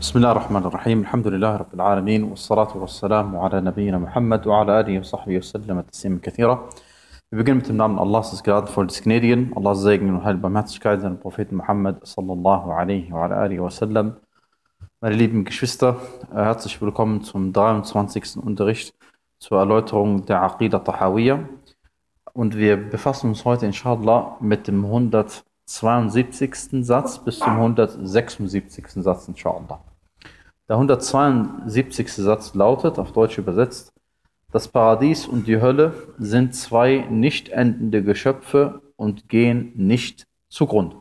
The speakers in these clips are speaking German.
بسم الله الرحمن الرحيم الحمد لله رب العالمين والصلاة والسلام على نبينا Muhammad وعلى آله وصحبه وسلم تسليما كثيرا. Wir beginnen mit dem Namen Allahs, des Gnadenvollen, des Gnädigen, Allahs Segen und Heil Barmherzigkeit seinem Propheten Muhammad sallallahu alaihi wa ala alihi wa sallam. Meine lieben Geschwister, herzlich willkommen zum 23. Unterricht zur Erläuterung der Aqida Tahawiyya. Und wir befassen uns heute inshallah mit dem 172. Satz bis zum 176. Satz inshallah. Der 172. Satz lautet, auf Deutsch übersetzt: Das Paradies und die Hölle sind zwei nicht endende Geschöpfe und gehen nicht zugrunde.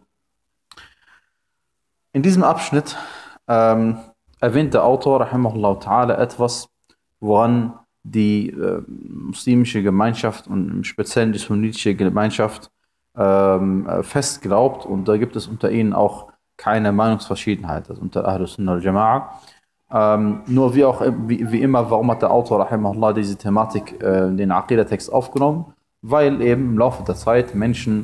In diesem Abschnitt erwähnt der Autor, rahimahullah ta'ala, etwas, woran die muslimische Gemeinschaft und im Speziellen die sunnitische Gemeinschaft fest glaubt, und da gibt es unter ihnen auch keine Meinungsverschiedenheit, also unter Ahlus Sunnah wal Jama'a. Nur wie immer, warum hat der Autor rahimahullah diese Thematik in den Aqidah-Text aufgenommen? Weil eben im Laufe der Zeit Menschen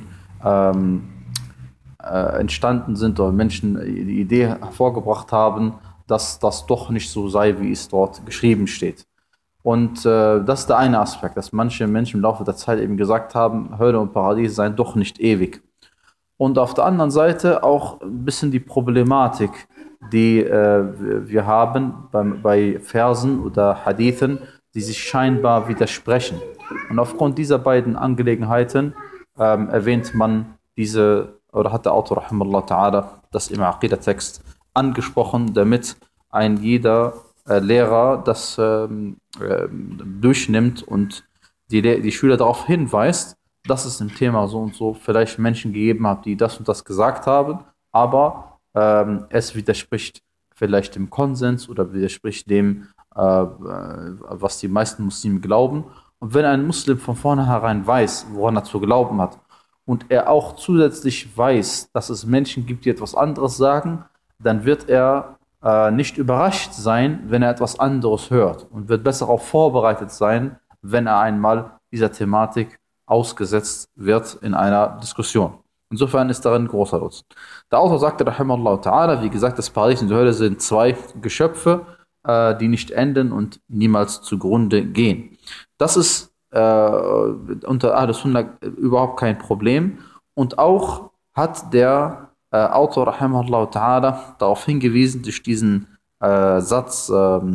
entstanden sind oder Menschen die Idee hervorgebracht haben, dass das doch nicht so sei, wie es dort geschrieben steht. Und das ist der eine Aspekt, dass manche Menschen im Laufe der Zeit eben gesagt haben, Hölle und Paradies seien doch nicht ewig. Und auf der anderen Seite auch ein bisschen die Problematik, die wir haben bei Versen oder Hadithen, die sich scheinbar widersprechen. Und aufgrund dieser beiden Angelegenheiten erwähnt man oder hat der Autor rahimahullah ta'ala das im Aqidah-Text angesprochen, damit ein jeder Lehrer das durchnimmt und die Schüler darauf hinweist, dass es im Thema so und so vielleicht Menschen gegeben hat, die das und das gesagt haben, aber es widerspricht vielleicht dem Konsens oder widerspricht dem, was die meisten Muslime glauben. Und wenn ein Muslim von vornherein weiß, woran er zu glauben hat, und er auch zusätzlich weiß, dass es Menschen gibt, die etwas anderes sagen, dann wird er nicht überrascht sein, wenn er etwas anderes hört, und wird besser auch vorbereitet sein, wenn er einmal dieser Thematik ausgesetzt wird in einer Diskussion. Insofern ist darin großer Nutzen. Der Autor sagte, rahimahullah ta'ala, wie gesagt, das Paradies und die Hölle sind zwei Geschöpfe, die nicht enden und niemals zugrunde gehen. Das ist unter Ahlus Sunnah überhaupt kein Problem. Und auch hat der Autor, rahimahullah ta'ala, darauf hingewiesen, durch diesen Satz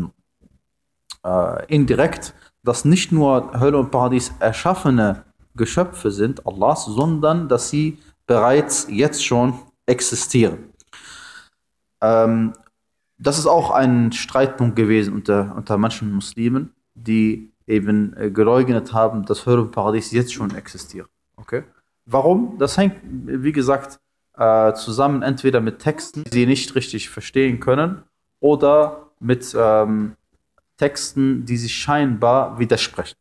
indirekt, dass nicht nur Hölle und Paradies erschaffene Geschöpfe sind, Allahs, sondern dass sie bereits jetzt schon existieren. Das ist auch ein Streitpunkt gewesen unter manchen Muslimen, die eben geleugnet haben, dass Hölle und Paradies jetzt schon existieren. Okay? Warum? Das hängt, wie gesagt, zusammen entweder mit Texten, die sie nicht richtig verstehen können, oder mit Texten, die sich scheinbar widersprechen.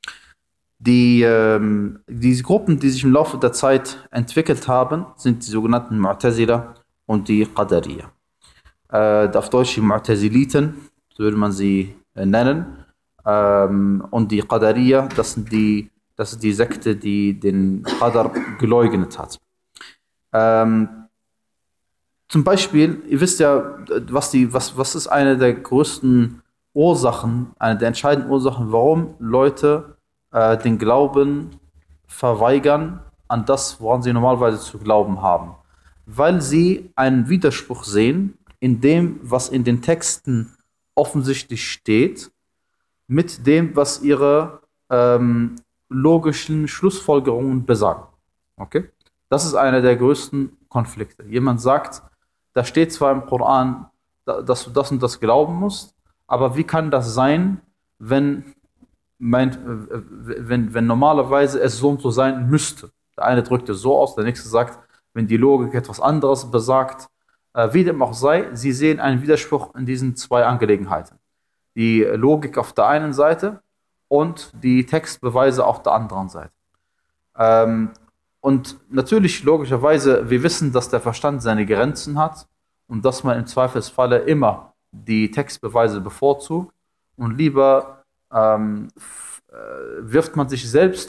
Diese Gruppen, die sich im Laufe der Zeit entwickelt haben, sind die sogenannten Mu'tazila und die Qadariyya. Auf Deutsch die Mu'taziliten, so würde man sie nennen. Und die Qadariyya, das ist die Sekte, die den Qadar geleugnet hat. Zum Beispiel, ihr wisst ja, was ist eine der größten Ursachen, eine der entscheidenden Ursachen, warum Leute den Glauben verweigern an das, woran sie normalerweise zu glauben haben. Weil sie einen Widerspruch sehen in dem, was in den Texten offensichtlich steht, mit dem, was ihre logischen Schlussfolgerungen besagen. Okay? Das ist einer der größten Konflikte. Jemand sagt, da steht zwar im Koran, dass du das und das glauben musst, aber wie kann das sein, wenn normalerweise es so und so sein müsste? Der eine drückt es so aus, der nächste sagt, wenn die Logik etwas anderes besagt. Wie dem auch sei, sie sehen einen Widerspruch in diesen zwei Angelegenheiten. Die Logik auf der einen Seite und die Textbeweise auf der anderen Seite. Und natürlich, logischerweise, wir wissen, dass der Verstand seine Grenzen hat und dass man im Zweifelsfalle immer die Textbeweise bevorzugt und lieber wirft man sich selbst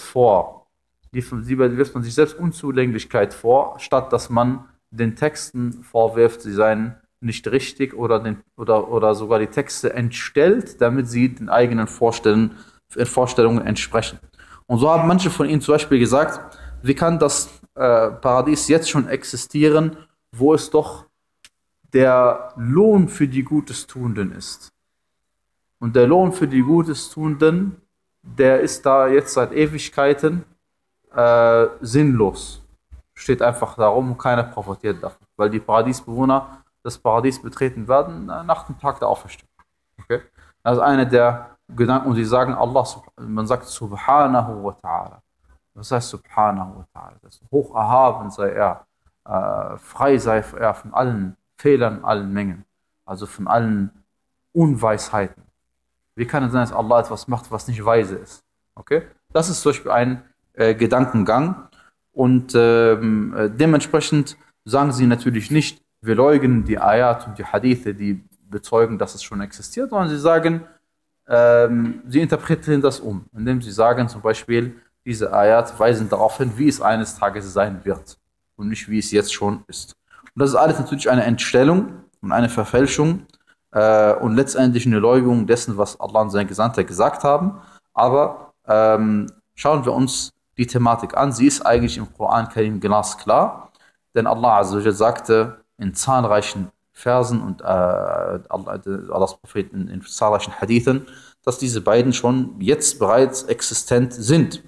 Unzulänglichkeit vor, statt dass man den Texten vorwirft, sie seien nicht richtig oder sogar die Texte entstellt, damit sie den eigenen Vorstellungen entsprechen. Und so haben manche von ihnen zum Beispiel gesagt, wie kann das Paradies jetzt schon existieren, wo es doch der Lohn für die Gutes-Tuenden ist. Und der Lohn für die Gutes-Tuenden, der ist da jetzt seit Ewigkeiten sinnlos. Steht einfach darum und keiner profitiert davon. Weil die Paradiesbewohner das Paradies betreten werden nach dem Tag der Auferstehung. Okay? Das ist eine der Gedanken, und sie sagen man sagt Subhanahu wa ta'ala. Was heißt Subhanahu wa ta'ala? Das hoch erhaben sei er, frei sei er von allen Fehlern, allen Mengen, also von allen Unweisheiten. Wie kann es sein, dass Allah etwas macht, was nicht weise ist? Okay? Das ist zum Beispiel ein Gedankengang, und dementsprechend sagen sie natürlich nicht, wir leugnen die Ayat und die Hadithe, die bezeugen, dass es schon existiert, sondern sie sagen, sie interpretieren das um, indem sie sagen zum Beispiel, diese Ayat weisen darauf hin, wie es eines Tages sein wird und nicht, wie es jetzt schon ist. Und das ist alles natürlich eine Entstellung und eine Verfälschung und letztendlich eine Leugnung dessen, was Allah und sein Gesandter gesagt haben. Aber schauen wir uns die Thematik an. Sie ist eigentlich im Koran Karim glasklar, denn Allah Azza wa Jalla sagte in zahlreichen Versen und Allahs Propheten in zahlreichen Hadithen, dass diese beiden schon jetzt bereits existent sind.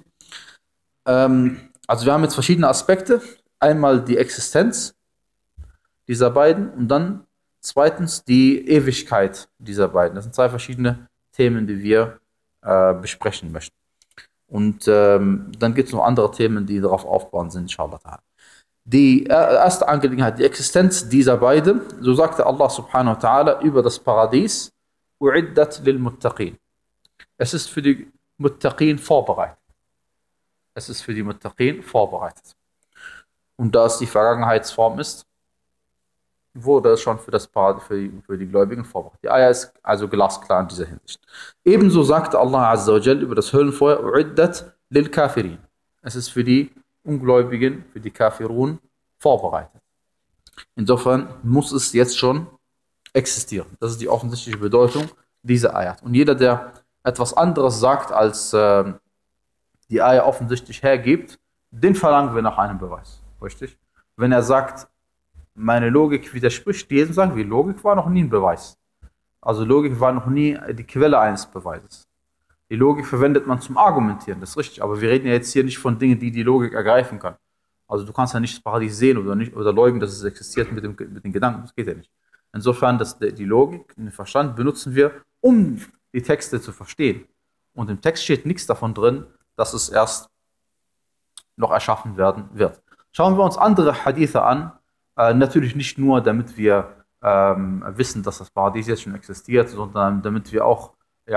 Also wir haben jetzt verschiedene Aspekte. Einmal die Existenz dieser beiden und dann zweitens die Ewigkeit dieser beiden. Das sind zwei verschiedene Themen, die wir besprechen möchten. Und dann gibt es noch andere Themen, die darauf aufbauen sind, inshallah. Die erste Angelegenheit, die Existenz dieser beiden, so sagte Allah subhanahu wa ta'ala über das Paradies, u'iddat lil muttaqin. Es ist für die Muttaqin vorbereitet. Es ist für die Muttaqin vorbereitet. Und da es die Vergangenheitsform ist, wurde es schon für das Paradies, für die Gläubigen vorbereitet. Die Ayah ist also glasklar in dieser Hinsicht. Ebenso sagte Allah Azza wa Jal über das Höllenfeuer, u'iddat lil kafirin. Es ist für die Ungläubigen, für die Kafirun vorbereitet. Insofern muss es jetzt schon existieren. Das ist die offensichtliche Bedeutung dieser Ayat. Und jeder, der etwas anderes sagt, als die Ayah offensichtlich hergibt, den verlangen wir nach einem Beweis. Richtig? Wenn er sagt, meine Logik widerspricht diesem, sagen wir, Logik war noch nie ein Beweis. Also Logik war noch nie die Quelle eines Beweises. Die Logik verwendet man zum Argumentieren, das ist richtig. Aber wir reden ja jetzt hier nicht von Dingen, die die Logik ergreifen kann. Also du kannst ja nicht das Paradies sehen oder leugnen, dass es existiert mit den Gedanken. Das geht ja nicht. Insofern, die Logik, den Verstand benutzen wir, um die Texte zu verstehen. Und im Text steht nichts davon drin, dass es erst noch erschaffen werden wird. Schauen wir uns andere Hadithe an. Natürlich nicht nur, damit wir wissen, dass das Paradies jetzt schon existiert, sondern damit wir auch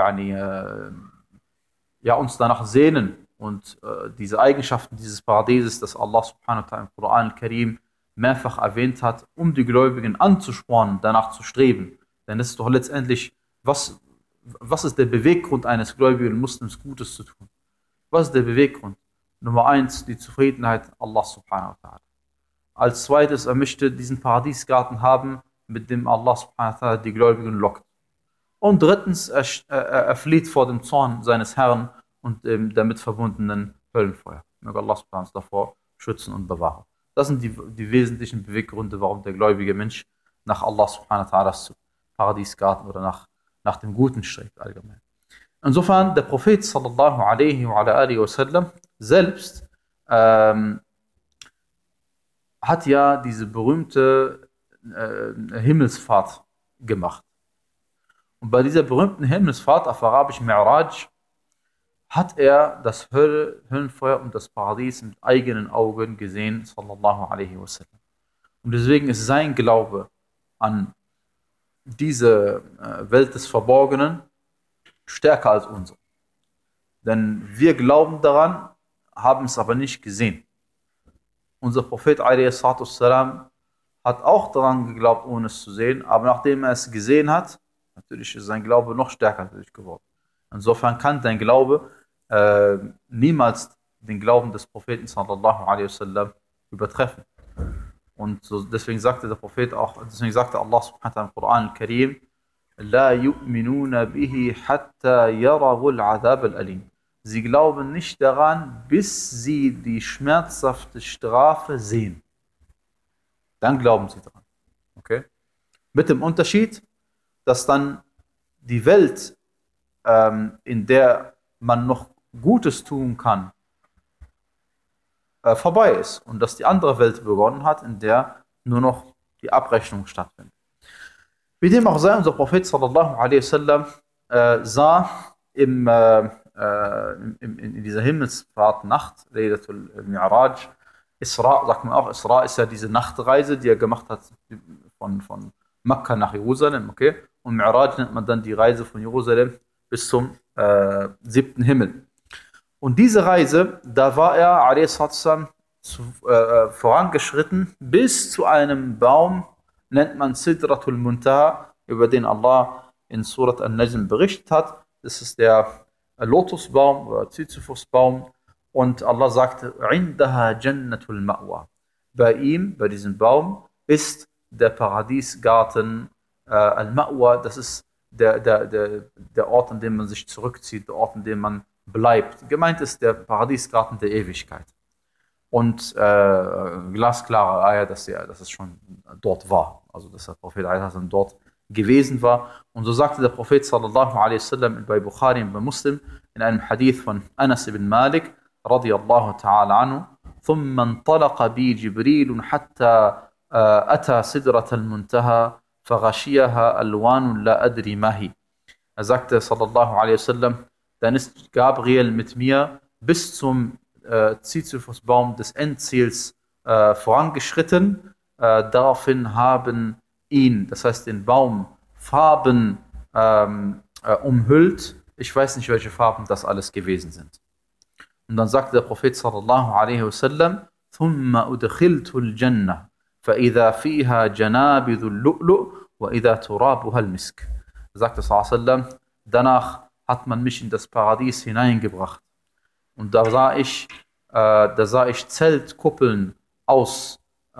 uns danach sehnen und diese Eigenschaften dieses Paradieses, das Allah subhanahu wa ta'ala im Koran al-Karim mehrfach erwähnt hat, um die Gläubigen anzuspornen, danach zu streben. Denn das ist doch letztendlich, was ist der Beweggrund eines gläubigen Muslims, Gutes zu tun? Was ist der Beweggrund? Nummer 1, die Zufriedenheit Allah subhanahu wa ta'ala. Als zweites, er möchte diesen Paradiesgarten haben, mit dem Allah subhanahu wa ta'ala die Gläubigen lockt. Und drittens, er flieht vor dem Zorn seines Herrn und dem damit verbundenen Höllenfeuer. Möge Allah subhanahu wa ta'ala davor schützen und bewahren. Das sind die wesentlichen Beweggründe, warum der gläubige Mensch nach Allah subhanahu wa ta'ala Paradiesgarten oder nach dem Guten strebt allgemein. Insofern, der Prophet sallallahu alaihi wa alihi wa sallam selbst hat ja diese berühmte Himmelsfahrt gemacht. Und bei dieser berühmten Himmelsfahrt auf Arabisch Mi'raj hat er das Höllenfeuer und das Paradies mit eigenen Augen gesehen, sallallahu alaihi wasallam. Und deswegen ist sein Glaube an diese Welt des Verborgenen stärker als unser. Denn wir glauben daran, haben es aber nicht gesehen. Unser Prophet a.s. hat auch daran geglaubt, ohne es zu sehen, aber nachdem er es gesehen hat, natürlich ist sein Glaube noch stärker geworden. Insofern kann dein Glaube niemals den Glauben des Propheten sallallahu alaihi wasallam übertreffen. Und so, deswegen sagte der Prophet auch, deswegen sagte Allah subhanahu wa ta'ala im Koran al-Karim, La yu'minuna bihi hatta yarawul adhab al-alim. Sie glauben nicht daran, bis sie die schmerzhafte Strafe sehen. Dann glauben sie daran. Okay? Mit dem Unterschied, dass dann die Welt, in der man noch Gutes tun kann, vorbei ist und dass die andere Welt begonnen hat, in der nur noch die Abrechnung stattfindet. Wie dem auch sei, unser Prophet sallallahu alaihi wasallam sah in dieser Himmelsfahrtnacht, Laylatul Mi'raj, Isra, sagt man auch, Isra ist ja diese Nachtreise, die er gemacht hat von Mekka nach Jerusalem, okay? Und Mi'raj nennt man dann die Reise von Jerusalem bis zum 7. Himmel. Und diese Reise, da war er, a.s. vorangeschritten bis zu einem Baum, nennt man Sidratul Muntaha, über den Allah in Surat An-Najm berichtet hat. Das ist der Lotusbaum oder Sisyphusbaum. Und Allah sagte, Indaha Jannatul Ma'wa. Bei ihm, bei diesem Baum, ist der Paradiesgarten Al-Ma'wa. Das ist der Ort, an dem man sich zurückzieht, der Ort, an dem man bleibt. Gemeint ist der Paradiesgarten der Ewigkeit. Und glasklare Eier, dass es schon dort war. Also dass der Prophet dort gewesen war. Und so sagte der Prophet sallallahu alaihi wasallam bei Bukhari und bei Muslim in einem Hadith von Anas ibn Malik radiyallahu ta'ala anhu, ثم انطلق بي جبريل حتى أتى سدرة المنتهى فغشيها ألوان لا أدري ما هي. Er sagte sallallahu alaihi wasallam, dann ist Gabriel mit mir bis zum Sisyphusbaum des Endziels vorangeschritten. Daraufhin haben ihn, das heißt den Baum, Farben umhüllt. Ich weiß nicht, welche Farben das alles gewesen sind. Und dann sagte der Prophet sallallahu alaihi wasallam, ثم أدخلت الجنة فإذا فيها جنابذ اللؤلؤ وإذا ترابها المسك. Er sagte sallallahu alaihi wasallam, danach hat man mich in das Paradies hineingebracht. Und da sah ich Zeltkuppeln aus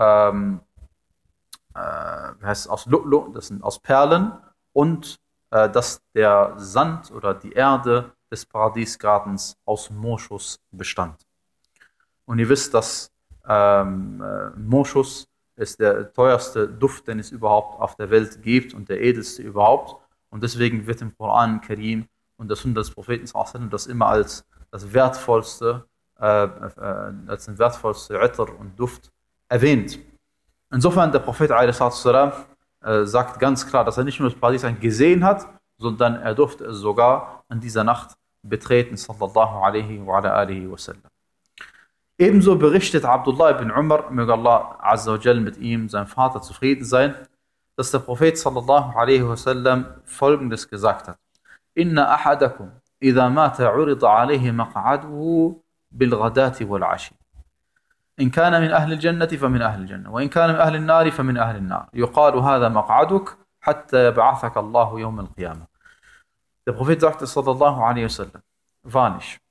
aus Lu'lu', das sind aus Perlen, und dass der Sand oder die Erde des Paradiesgartens aus Moschus bestand. Und ihr wisst, dass Moschus ist der teuerste Duft, den es überhaupt auf der Welt gibt und der edelste überhaupt. Und deswegen wird im Koran Karim und das Sunna des Propheten das immer als das wertvollste, den wertvollste Itr und Duft erwähnt. Insofern, der Prophet sagt ganz klar, dass er nicht nur das Paradies gesehen hat, sondern er durfte es sogar an dieser Nacht betreten, sallallahu alaihi wa ala alihi wa sallam. Ebenso berichtet Abdullah ibn Umar, möge Allah azza wa jal mit ihm, seinem Vater, zufrieden sein, dass der Prophet sallallahu alaihi wa sallam Folgendes gesagt hat: Inna ahadakum idha mata urida alaihi maq'aduhu bil ghadati wal ashi. إن كان من أهل الجنة فمن أهل الجنة وإن كان من أهل النار فمن أهل النار يقال هذا مقعدك حتى يبعثك الله يوم القيامة. Der Prophet sagte sallallahu alaihi wasallam, wahrlich,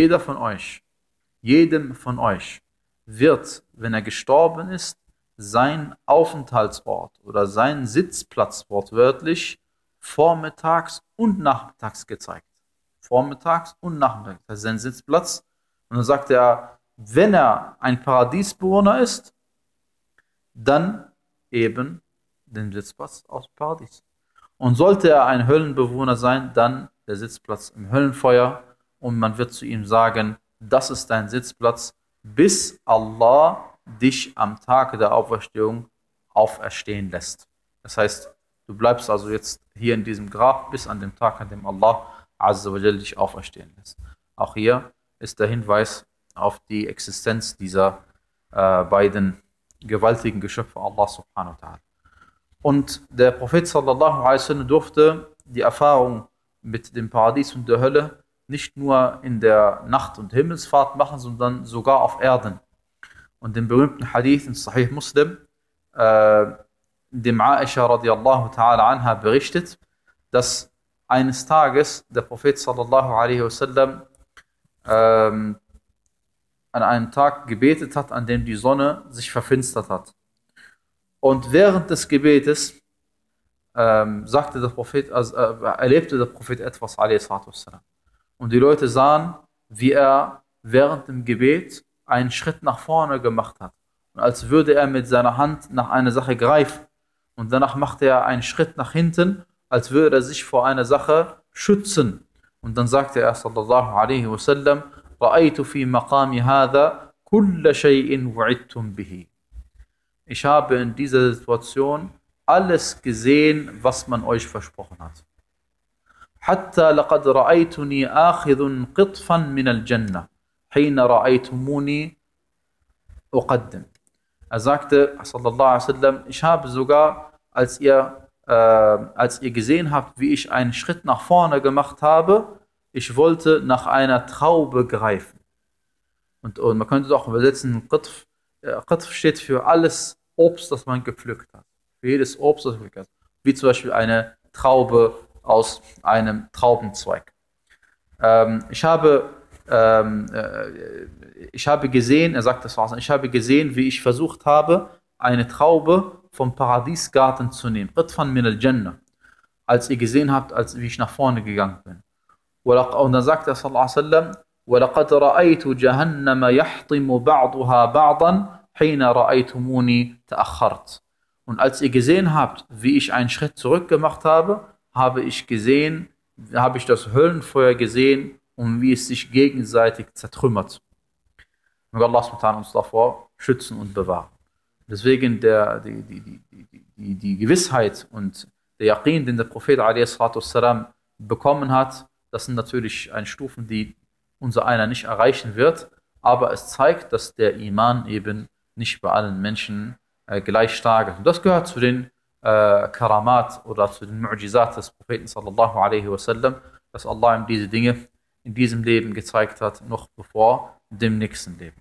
jedem von euch wird, wenn er gestorben ist, sein Aufenthaltsort oder sein Sitzplatz wortwörtlich vormittags und nachmittags gezeigt. Vormittags und nachmittags, das ist sein Sitzplatz. Und dann sagt er, wenn er ein Paradiesbewohner ist, dann eben den Sitzplatz aus Paradies. Und sollte er ein Höllenbewohner sein, dann der Sitzplatz im Höllenfeuer. Und man wird zu ihm sagen, das ist dein Sitzplatz, bis Allah dich am Tag der Auferstehung auferstehen lässt. Das heißt, du bleibst also jetzt hier in diesem Grab bis an dem Tag, an dem Allah azza wa jalla dich auferstehen lässt. Auch hier ist der Hinweis auf die Existenz dieser beiden gewaltigen Geschöpfe Allah subhanahu wa ta'ala. Und der Prophet sallallahu alaihi wasallam durfte die Erfahrung mit dem Paradies und der Hölle nicht nur in der Nacht- und Himmelsfahrt machen, sondern sogar auf Erden. Und den berühmten Hadith in Sahih Muslim, dem Aisha radiallahu ta'ala anha berichtet, dass eines Tages der Prophet sallallahu alaihi wasallam an einem Tag gebetet hat, an dem die Sonne sich verfinstert hat. Und während des Gebetes sagte der Prophet, erlebte der Prophet etwas, a.s. Und die Leute sahen, wie er während dem Gebet einen Schritt nach vorne gemacht hat. Und als würde er mit seiner Hand nach einer Sache greifen. Und danach machte er einen Schritt nach hinten, als würde er sich vor einer Sache schützen. Und dann sagte er, sallallahu alaihi wasallam, رَأَيْتُ فِي مَقَامِ هَذَا كُلَّ شَيْءٍ وُعِدْتُمْ بِهِ. Ich habe in dieser Situation alles gesehen, was man euch versprochen hat. حتى لقد رأيتني آخذ قطفا من الجنة حين رأيتموني أقدم. Er sagte, sallallahu alaihi wasallam, ich habe sogar, als ihr gesehen habt, wie ich einen Schritt nach vorne gemacht habe, ich wollte nach einer Traube greifen. Und man könnte es auch übersetzen, Qatf. Qatf steht für alles Obst, das man gepflückt hat. Für jedes Obst, das man gepflückt hat. Wie zum Beispiel eine Traube aus einem Traubenzweig. Ich habe gesehen, er sagt das, ich habe gesehen, wie ich versucht habe, eine Traube vom Paradiesgarten zu nehmen. Qitfan min al-Jannah. Als ihr gesehen habt, wie ich nach vorne gegangen bin. Und dann sagt er, sallallahu alaihi wasallam, وَلَقَدْ رَأَيْتُ جَهَنَّمَ يَحْطِمُ بَعْضُهَا بَعْضًا حِينَ رَأَيْتُمُونِي تَأَخَّرْتُ. Und als ihr gesehen habt, wie ich einen Schritt zurück gemacht habe, habe ich das Höllenfeuer gesehen und wie es sich gegenseitig zertrümmert. Möge Allah subhanahu wa ta'ala uns davor schützen und bewahren. Deswegen die Gewissheit und der Yaqin, den der Prophet a.s. bekommen hat, das sind natürlich Stufen, die unser einer nicht erreichen wird, aber es zeigt, dass der Iman eben nicht bei allen Menschen gleich stark ist. Und das gehört zu den Karamat oder zu den Mu'jizat des Propheten sallallahu alaihi wasallam, dass Allah ihm diese Dinge in diesem Leben gezeigt hat, noch bevor dem nächsten Leben.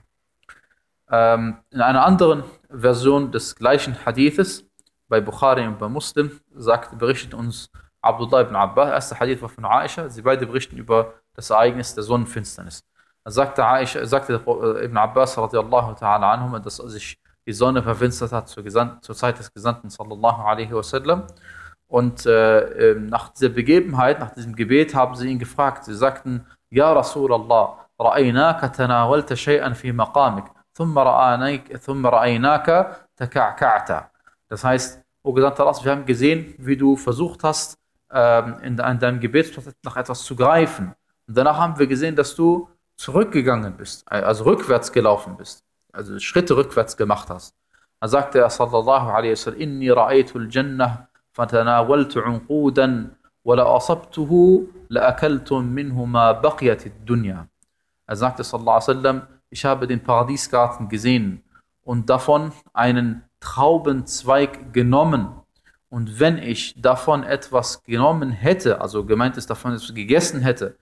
In einer anderen Version des gleichen Hadithes, bei Bukhari und bei Muslim, berichtet uns Abdullah ibn Abbas, der erste Hadith war von Aisha, sie beide berichten über das Ereignis der Sonnenfinsternis. Da sagte Ibn Abbas radiallahu ta'ala anhum, dass sich die Sonne verfinstert hat zur Zeit des Gesandten sallallahu alaihi wasallam. Und nach dieser Begebenheit, nach diesem Gebet haben sie ihn gefragt. Sie sagten, Ja Rasulallah, ra'aynaka tanawalta shay'an fi maqamik, thumma ra'aynaka taka'ka'ta. Das heißt, O Gesandter Allah, wir haben gesehen, wie du versucht hast, an deinem Gebetsplatz nach etwas zu greifen. Und danach haben wir gesehen, dass du zurückgegangen bist, also rückwärts gelaufen bist, also Schritte rückwärts gemacht hast. Dann sagte er, sallallahu alaihi wasallam, inni ra'aytu al-jannah fatanawaltu unqudan wa la asabtuhu la akaltum minhu ma baqiyat ad-dunya. Er sagte, sallallahu alaihi wasallam, ich habe den Paradiesgarten gesehen und davon einen Traubenzweig genommen. Und wenn ich davon etwas genommen hätte, also gemeint ist, davon etwas gegessen hätte,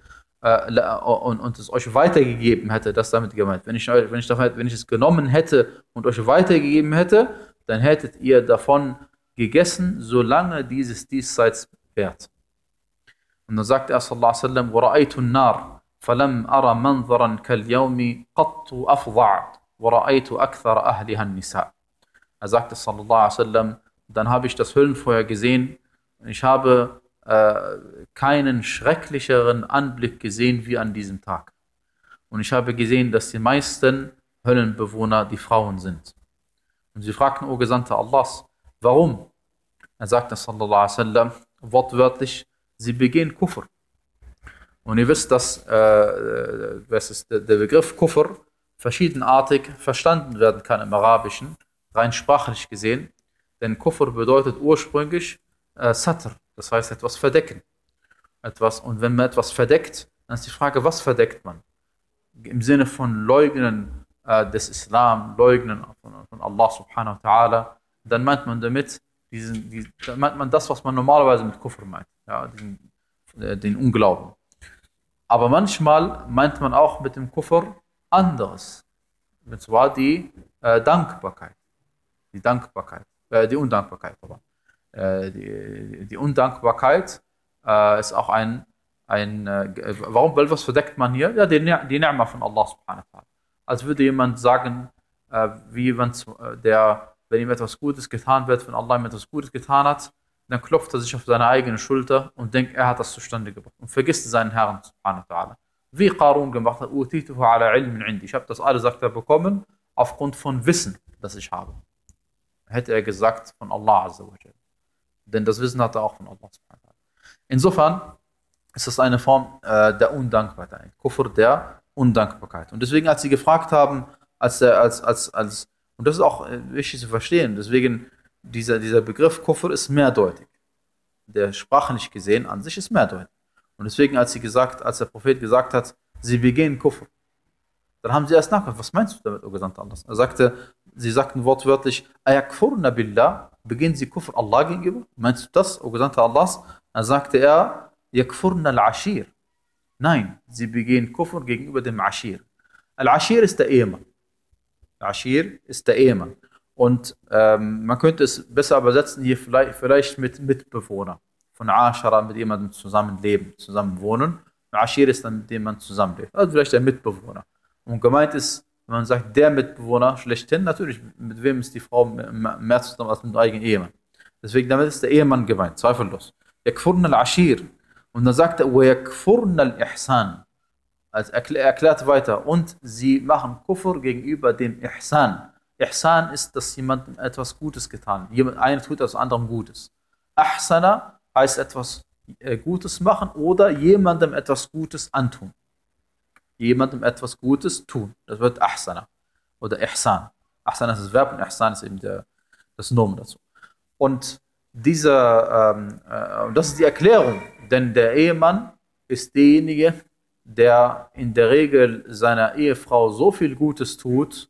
und es euch weitergegeben hätte, das damit gemeint. Wenn ich es genommen hätte und euch weitergegeben hätte, dann hättet ihr davon gegessen, solange dieses diesseits währt. Und dann sagt er sallallahu alaihi wasallam, وَرَأَيْتُ النَّارِ فَلَمْ أَرَ مَنْظَرًا كَالْيَوْمِ قَطُّ أَفْضَعَ وَرَأَيْتُ أَكْثَرَ أَهْلِهَا النِّسَاء. Er sagte sallallahu alaihi wasallam, dann habe ich das Höllenfeuer gesehen und ich habe keinen schrecklicheren Anblick gesehen wie an diesem Tag. Und ich habe gesehen, dass die meisten Höllenbewohner die Frauen sind. Und sie fragten, O Gesandter Allahs, warum? Er sagte sallallahu alaihi wasallam, wortwörtlich, sie begehen Kufr. Und ihr wisst, dass der Begriff Kufr verschiedenartig verstanden werden kann im Arabischen, rein sprachlich gesehen. Denn Kufr bedeutet ursprünglich Satr, das heißt etwas verdecken. Und wenn man etwas verdeckt, dann ist die Frage, was verdeckt man? Im Sinne von Leugnen des Islam, Leugnen von Allah subhanahu wa ta'ala, dann meint man damit dann meint man das, was man normalerweise mit Kufr meint, ja, den Unglauben. Aber manchmal meint man auch mit dem Kufr anderes, und zwar die Dankbarkeit. Die Undankbarkeit. Die Undankbarkeit ist auch was verdeckt man hier? Ja, die Ni'ma von Allah subhanahu wa ta'ala. Als würde jemand sagen, wie der wenn ihm etwas Gutes getan wird, wenn Allah ihm etwas Gutes getan hat, dann klopft er sich auf seine eigene Schulter und denkt, er hat das zustande gebracht und vergisst seinen Herrn, subhanahu wa ta'ala. Wie Qarun gemacht hat, "Utituhu ala ilmin indi." Ich habe das alles, sagt er, bekommen, aufgrund von Wissen, das ich habe. Hätte er gesagt, von Allah Azza wa Jalla. Denn das Wissen hat er auch von Allah subhanahu wa ta'ala. Insofern ist das eine Form der Undankbarkeit, ein Kufr der Undankbarkeit. Und deswegen, als sie gefragt haben, und das ist auch wichtig zu verstehen, deswegen dieser Begriff Kufr ist mehrdeutig. Der sprachlich gesehen an sich ist mehrdeutig. Und deswegen, als der Prophet gesagt hat, sie begehen Kufr, dann haben sie erst nachgefragt, was meinst du damit, O Gesandter Allah? Sie sagten wortwörtlich, ayakfurna billah, begehen sie Kufr Allah gegenüber? Meinst du das, O Gesandter Allahs? Dann sagte er, yakfurna al-ashir. Nein, sie begehen Kufr gegenüber dem Ashir. Al-Ashir ist der Ehemann. Ashir ist der Ehemann. Und man könnte es besser übersetzen hier vielleicht mit Mitbewohner. Von Ashara, mit jemandem zusammenleben, zusammenwohnen. Ashir ist dann, mit dem man zusammenlebt. Also vielleicht der Mitbewohner. Und gemeint ist, wenn man sagt, der Mitbewohner schlechthin, natürlich, mit wem ist die Frau mehr zusammen als mit dem eigenen Ehemann. Deswegen, damit ist der Ehemann gemeint, zweifellos. Yakfurna al-Ashir. Und dann sagt er, وَيَكْفُرْنَ الْإِحْسَانِ. Also erklärt weiter. Und sie machen Kufr gegenüber dem Ihsan. Ihsan ist, dass jemandem etwas Gutes getan wird. Einer tut etwas anderem Gutes. Ahsana heißt etwas Gutes machen oder jemandem etwas Gutes antun. Jemandem etwas Gutes tun. Das wird Ahsana oder Ihsan. Ahsana ist das Verb und Ihsan ist eben das Nomen dazu. Und das ist die Erklärung. Denn der Ehemann ist derjenige, der in der Regel seiner Ehefrau so viel Gutes tut,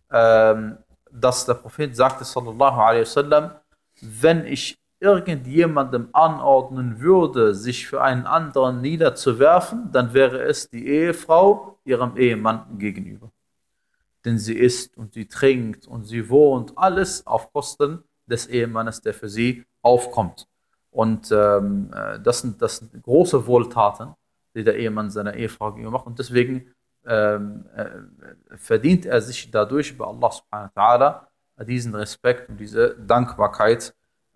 dass der Prophet sagte, sallallahu alaihi wasallam, wenn ich irgendjemandem anordnen würde, sich für einen anderen niederzuwerfen, dann wäre es die Ehefrau ihrem Ehemann gegenüber. Denn sie isst und sie trinkt und sie wohnt, alles auf Kosten des Ehemannes, der für sie aufkommt. Und das sind große Wohltaten, die der Ehemann seiner Ehefrau gegenüber macht. Und deswegen verdient er sich dadurch bei Allah subhanahu wa ta'ala diesen Respekt und diese Dankbarkeit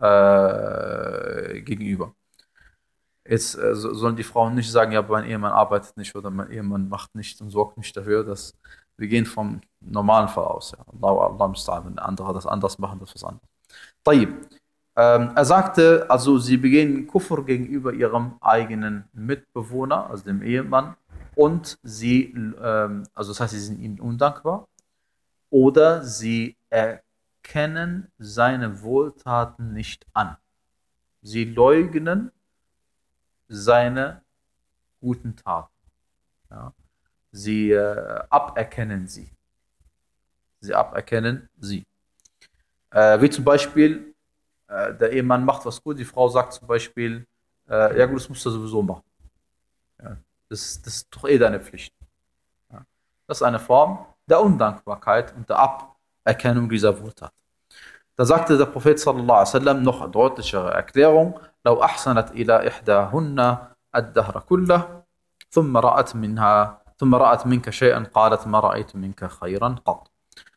gegenüber. Jetzt sollen die Frauen nicht sagen, ja, mein Ehemann arbeitet nicht oder mein Ehemann macht nichts und sorgt nicht dafür, dass wir gehen vom normalen Fall aus. Ja. Allah musta'an, wenn andere das anders machen, das ist was anderes. Tayyib. Er sagte, also sie begehen Kufr gegenüber ihrem eigenen Mitbewohner, also dem Ehemann, und also das heißt, sie sind ihnen undankbar, oder sie erkennen seine Wohltaten nicht an. Sie leugnen seine guten Taten. Ja. Sie aberkennen sie. Sie aberkennen sie. Wie zum Beispiel, der Ehemann macht was gut, die Frau sagt zum Beispiel, ja gut, das musst du sowieso machen. Ja, das ist doch eh deine Pflicht. Ja, das ist eine Form der Undankbarkeit und der Aberkennung dieser Wohltat. Da sagte der Prophet sallallahu alaihi wasallam noch eine deutlichere Erklärung, لو أحسنت إلى إحداهن الدهر كله ثم رأت منك شيئا قالت ما رأيت منك خيرا قط.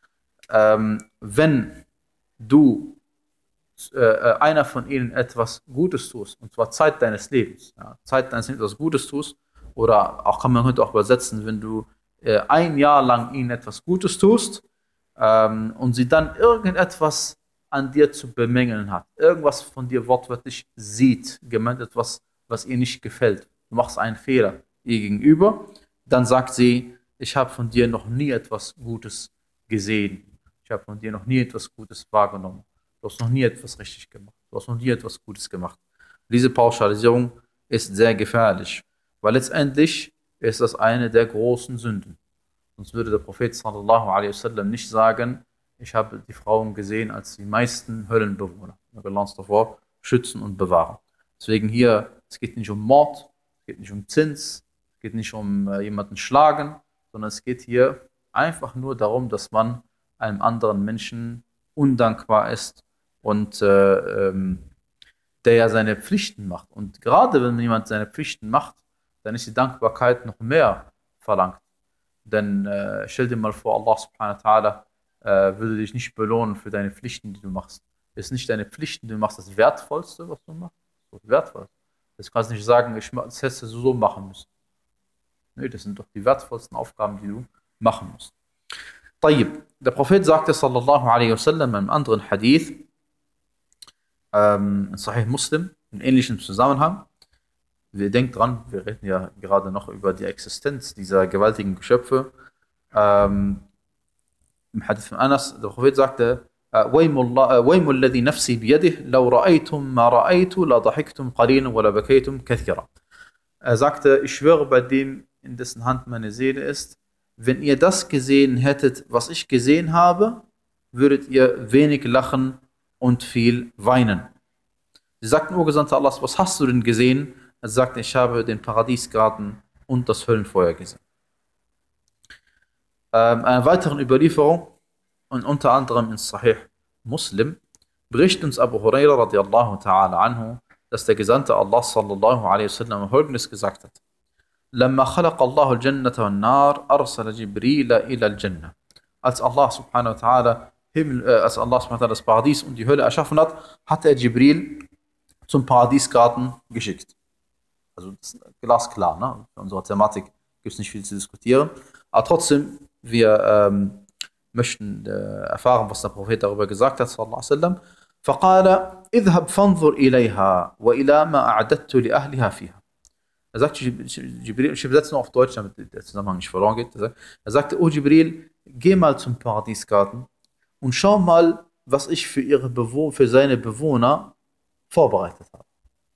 Wenn du einer von ihnen etwas Gutes tust, und zwar Zeit deines Lebens, etwas Gutes tust, oder auch man könnte auch übersetzen, wenn du ein Jahr lang ihnen etwas Gutes tust und sie dann irgendetwas an dir zu bemängeln hat, irgendwas von dir wortwörtlich sieht, gemeint etwas, was ihr nicht gefällt, du machst einen Fehler ihr gegenüber, dann sagt sie, ich habe von dir noch nie etwas Gutes gesehen, ich habe von dir noch nie etwas Gutes wahrgenommen. Du hast noch nie etwas richtig gemacht. Du hast noch nie etwas Gutes gemacht. Diese Pauschalisierung ist sehr gefährlich, weil letztendlich ist das eine der großen Sünden. Sonst würde der Prophet sallallahu alaihi wasallam nicht sagen, ich habe die Frauen gesehen als die meisten Höllenbewohner. Möge Allah uns davor schützen und bewahren. Deswegen hier, es geht nicht um Mord, es geht nicht um Zins, es geht nicht um jemanden schlagen, sondern es geht hier einfach nur darum, dass man einem anderen Menschen undankbar ist und der ja seine Pflichten macht. Und gerade wenn jemand seine Pflichten macht, dann ist die Dankbarkeit noch mehr verlangt. Denn stell dir mal vor, Allah subhanahu wa ta'ala würde dich nicht belohnen für deine Pflichten, die du machst. Ist nicht deine Pflichten, die du machst, das Wertvollste, was du machst? Das wertvoll. Das kannst du nicht sagen, das hättest du so machen müssen. Nee, das sind doch die wertvollsten Aufgaben, die du machen musst. طيب, der Prophet sagte sallallahu alaihi wasallam im anderen Hadith, in Sahih Muslim, in ähnlichem Zusammenhang, wir denken dran, wir reden ja gerade noch über die Existenz dieser gewaltigen Geschöpfe. Im Hadith von Anas, der Prophet sagte, وَيْمُ الَّذِي نَفْسِي بِيَدِهِ لَوْ رَأَيْتُمْ مَا رَأَيْتُ لَضَحِكْتُمْ قَلِيلًا وَلَا بَكَيْتُمْ كَثِيرًا. Er sagte, ich schwöre bei dem, in dessen Hand meine Seele ist, wenn ihr das gesehen hättet, was ich gesehen habe, würdet ihr wenig lachen und viel weinen. Sie sagten, O Gesandter Allahs, was hast du denn gesehen? Er sagte, ich habe den Paradiesgarten und das Höllenfeuer gesehen. Einer weiteren Überlieferung, und unter anderem in Sahih Muslim, berichtet uns Abu Huraira radiallahu ta'ala anhu, dass der Gesandte Allah sallallahu alaihi wasallam Folgendes gesagt hat. لما خلق الله الجنة والنار أرسل جبريل إلى الجنة. Als Allah subhanahu wa ta'ala das Paradies und die Hölle erschaffen hat, hat er Jibril zum Paradiesgarten geschickt. Also das ist glasklar, ne? Für unsere Thematik gibt es nicht viel zu diskutieren. Aber trotzdem, wir möchten erfahren, was der Prophet darüber gesagt hat, sallallahu alaihi wasallam. فقال اذهب فانظر إليها وإلى ما أعددت لأهلها فيها. Er sagte, Jibril, ich übersetze nur auf Deutsch, damit der Zusammenhang nicht verloren geht. Er sagte, oh Jibril, geh mal zum Paradiesgarten und schau mal, was ich für seine Bewohner vorbereitet habe.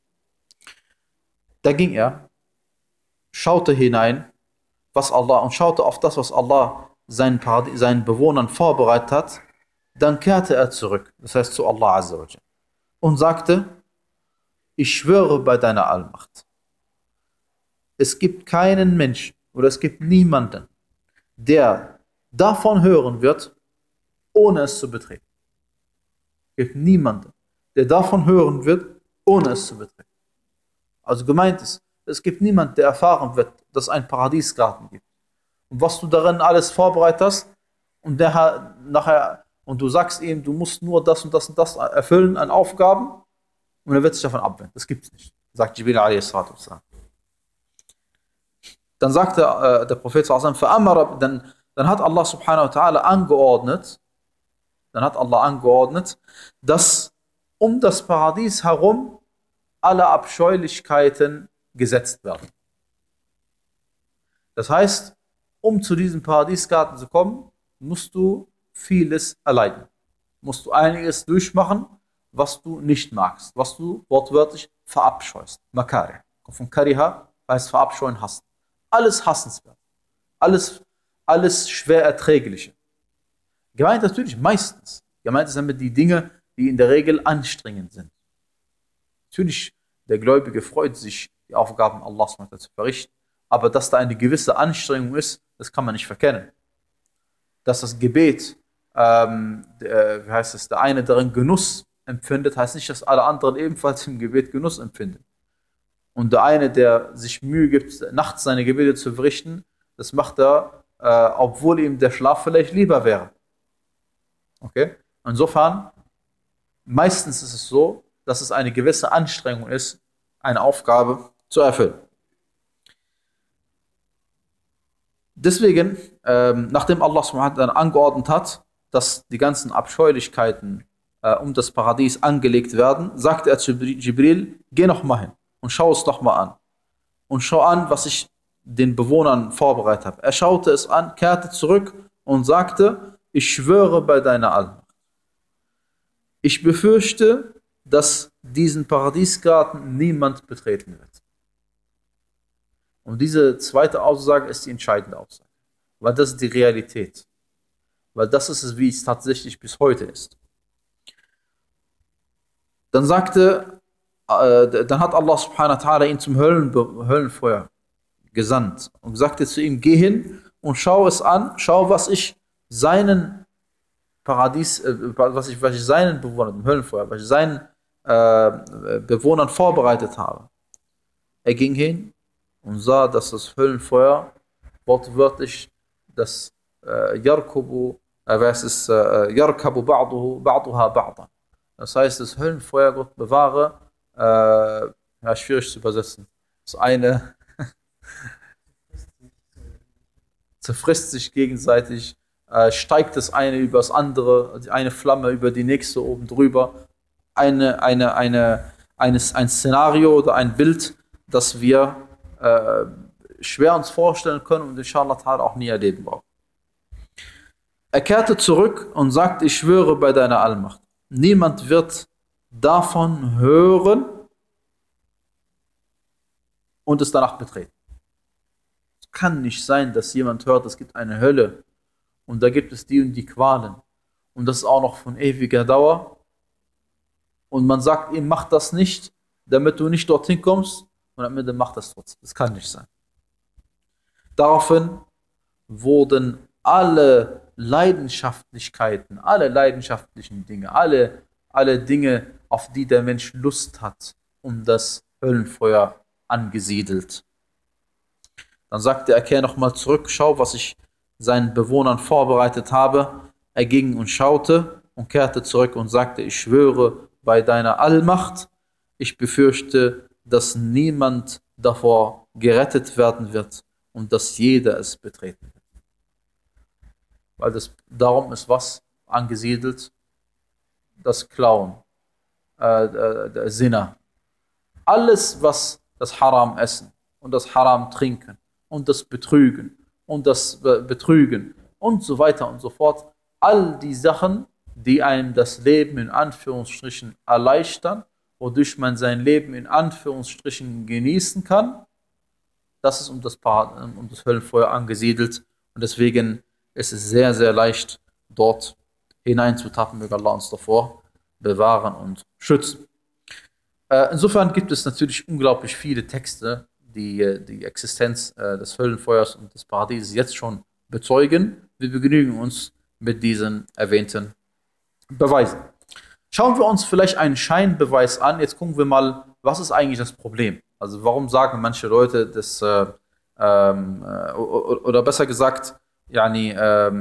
Da ging er, schaute hinein, und schaute auf das, was Allah seinen Bewohnern vorbereitet hat. Dann kehrte er zurück, das heißt zu Allah Azza wa Jalla, und sagte, ich schwöre bei deiner Allmacht. Es gibt keinen Menschen oder es gibt niemanden, der davon hören wird, ohne es zu betreten. Es gibt niemanden, der davon hören wird, ohne es zu betreten. Also gemeint ist, es gibt niemanden, der erfahren wird, dass es einen Paradiesgarten gibt. Und was du darin alles vorbereitet hast, und du sagst ihm, du musst nur das und das und das erfüllen an Aufgaben, und er wird sich davon abwenden. Das gibt es nicht, sagt Jibril a.s. Dann sagte der Prophet dann hat Allah subhanahu wa ta'ala angeordnet, dass um das Paradies herum alle Abscheulichkeiten gesetzt werden. Das heißt, um zu diesem Paradiesgarten zu kommen, musst du vieles erleiden. Musst du einiges durchmachen, was du nicht magst, was du wortwörtlich verabscheust. Makari. Von Kariha heißt verabscheuen, hassen. Alles hassenswert. Alles schwer erträgliche. Gemeint natürlich meistens. Gemeint ist damit die Dinge, die in der Regel anstrengend sind. Natürlich, der Gläubige freut sich, die Aufgaben Allahs zu verrichten. Aber dass da eine gewisse Anstrengung ist, das kann man nicht verkennen. Dass das Gebet, der eine darin Genuss empfindet, heißt nicht, dass alle anderen ebenfalls im Gebet Genuss empfinden. Und der eine, der sich Mühe gibt, nachts seine Gebete zu verrichten, das macht er, obwohl ihm der Schlaf vielleicht lieber wäre. Okay? Insofern, meistens ist es so, dass es eine gewisse Anstrengung ist, eine Aufgabe zu erfüllen. Deswegen, nachdem Allah subhanahu wa ta'ala angeordnet hat, dass die ganzen Abscheulichkeiten um das Paradies angelegt werden, sagte er zu Jibril, geh noch mal hin und schau es doch mal an. Und schau an, was ich den Bewohnern vorbereitet habe. Er schaute es an, kehrte zurück und sagte, ich schwöre bei deiner Allmacht. Ich befürchte, dass diesen Paradiesgarten niemand betreten wird. Und diese zweite Aussage ist die entscheidende Aussage. Weil das ist die Realität. Weil das ist es, wie es tatsächlich bis heute ist. Dann hat Allah subhanahu wa ta'ala ihn zum Höllenfeuer gesandt und sagte zu ihm, geh hin und schau es an, schau, was ich seinen Bewohnern, im Höllenfeuer, was ich seinen Bewohnern vorbereitet habe. Er ging hin und sah, dass das Höllenfeuer wortwörtlich das Yarkubu es ist Yarkabu ba'duha ba'dan. Das heißt, das Höllenfeuer, Gott bewahre, ja, schwierig zu übersetzen. Das eine zerfrisst sich gegenseitig, steigt das eine über das andere, die eine Flamme über die nächste oben drüber. Ein Szenario oder ein Bild, das wir schwer uns vorstellen können und inshallah auch nie erleben brauchen. Er kehrte zurück und sagte, ich schwöre bei deiner Allmacht, niemand wird davon hören und es danach betreten. Es kann nicht sein, dass jemand hört, es gibt eine Hölle und da gibt es die und die Qualen und das ist auch noch von ewiger Dauer und man sagt ihm, mach das nicht, damit du nicht dorthin kommst und am Ende macht das trotzdem. Das kann nicht sein. Daraufhin wurden alle Leidenschaftlichkeiten, alle leidenschaftlichen Dinge, alle Dinge, auf die der Mensch Lust hat, um das Höllenfeuer angesiedelt. Dann sagte er, kehr nochmal zurück, schau, was ich seinen Bewohnern vorbereitet habe. Er ging und schaute und kehrte zurück und sagte, ich schwöre bei deiner Allmacht, ich befürchte, dass niemand davor gerettet werden wird und dass jeder es betreten wird. Weil darum ist was angesiedelt? Das Klauen, der Sinner. Alles, was das Haram essen und das Haram trinken und das Betrügen und das Betrügen und so weiter und so fort. All die Sachen, die einem das Leben in Anführungsstrichen erleichtern, wodurch man sein Leben in Anführungsstrichen genießen kann, das ist um das Höllenfeuer angesiedelt und deswegen ist es sehr, sehr leicht, dort hineinzutappen. Möge Allah uns davor bewahren und schützen. Insofern gibt es natürlich unglaublich viele Texte, die die Existenz des Höllenfeuers und des Paradieses jetzt schon bezeugen. Wir begnügen uns mit diesen erwähnten Beweisen. Schauen wir uns vielleicht einen Scheinbeweis an. Jetzt gucken wir mal, was ist eigentlich das Problem? Also warum sagen manche Leute das, oder besser gesagt, yani,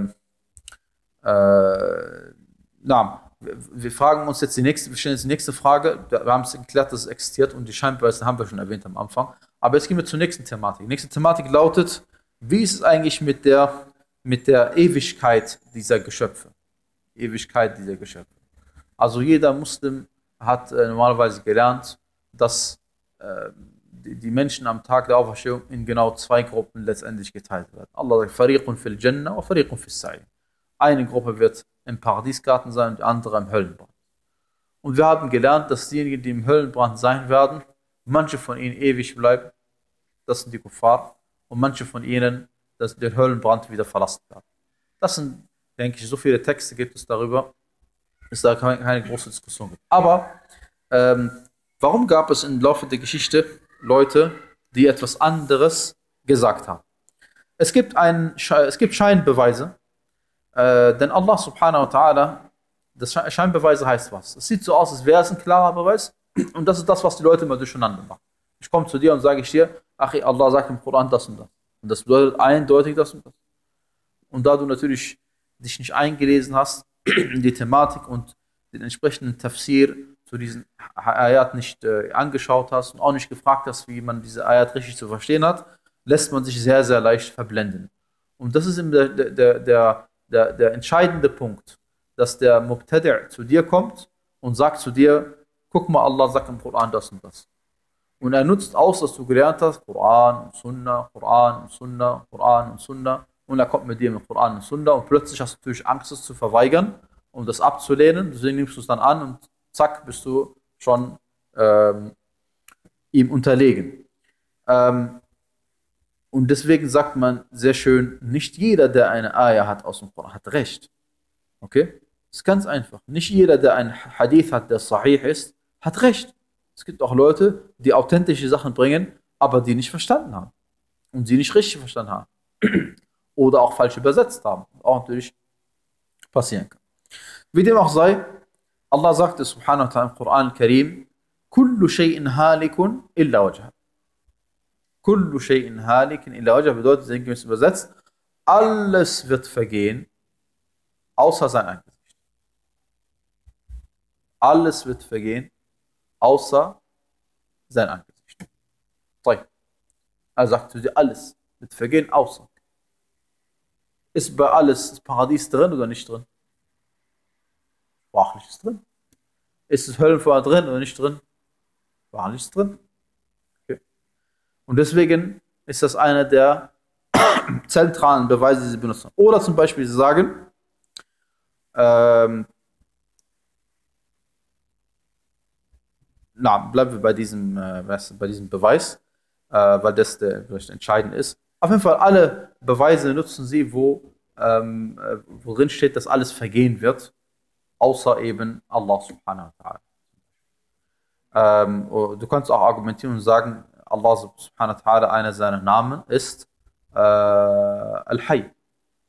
wir fragen uns jetzt wir stellen jetzt die nächste Frage. Wir haben es geklärt, dass es existiert und die Scheinbeweise haben wir schon erwähnt am Anfang. Aber jetzt gehen wir zur nächsten Thematik. Die nächste Thematik lautet, wie ist es eigentlich mit der Ewigkeit dieser Geschöpfe? Ewigkeit dieser Geschöpfe. Also jeder Muslim hat normalerweise gelernt, dass die Menschen am Tag der Auferstehung in genau zwei Gruppen letztendlich geteilt werden. Allah sagt, Fariqun fil Jannah wa Fariqun fis Sa'ir. Eine Gruppe wird im Paradiesgarten sein und die andere im Höllenbrand. Und wir haben gelernt, dass diejenigen, die im Höllenbrand sein werden, manche von ihnen ewig bleiben, das sind die Kuffar, und manche von ihnen, dass den Höllenbrand wieder verlassen werden. Das sind, denke ich, so viele Texte gibt es darüber, dass da keine große Diskussion gibt. Aber warum gab es im Laufe der Geschichte Leute, die etwas anderes gesagt haben? Es gibt Scheinbeweise, denn Allah subhanahu wa ta'ala, das Scheinbeweise heißt was? Es sieht so aus, als wäre es ein klarer Beweis und das ist das, was die Leute immer durcheinander machen. Ich komme zu dir und sage ich dir, Achi, Allah sagt im Koran das und das. Und das bedeutet eindeutig das und das. Und da du natürlich dich nicht eingelesen hast in die Thematik und den entsprechenden Tafsir zu diesen Ayat nicht angeschaut hast und auch nicht gefragt hast, wie man diese Ayat richtig zu verstehen hat, lässt man sich sehr, sehr leicht verblenden. Und das ist eben der entscheidende Punkt, dass der Mubtadi' zu dir kommt und sagt zu dir, guck mal, Allah sagt im Koran das und das. Und er nutzt aus, dass du gelernt hast, Koran und Sunnah, Koran und Sunnah, Koran und Sunnah. Und er kommt mit dir mit Koran und Sunnah und plötzlich hast du natürlich Angst, es zu verweigern und das abzulehnen. Deswegen nimmst du es dann an und zack, bist du schon ihm unterlegen. Und deswegen sagt man sehr schön, nicht jeder, der eine Ayah hat aus dem Koran, hat recht. Okay? Das ist ganz einfach. Nicht jeder, der ein Hadith hat, der sahih ist, hat recht. Es gibt auch Leute, die authentische Sachen bringen, aber die nicht verstanden haben. Und sie nicht richtig verstanden haben. Oder auch falsch übersetzt haben. Auch natürlich passieren kann. Wie dem auch sei, Allah sagte subhanahu wa ta'ala im Koran al-Karim, Kullu shay'in halikun illa wajha. Kullu shay'in halikun illa wajha bedeutet, sinngemäß übersetzt, alles wird vergehen, außer sein Angesicht. Alles wird vergehen, außer sein Angesicht. Er sagt zu dir, alles wird vergehen, außer. Ist bei alles das Paradies drin oder nicht drin? Sprachlich ist drin. Ist das Höllenfeuer drin oder nicht drin? Sprachlich ist drin. Okay. Und deswegen ist das einer der zentralen Beweise, die sie benutzen. Oder zum Beispiel sie sagen, bleiben wir bei diesem Beweis, weil das der vielleicht entscheidend ist. Auf jeden Fall, alle Beweise nutzen sie, worin steht, dass alles vergehen wird, außer eben Allah subhanahu wa ta'ala. Du kannst auch argumentieren und sagen, Allah subhanahu wa ta'ala, einer seiner Namen ist Al-Hayy.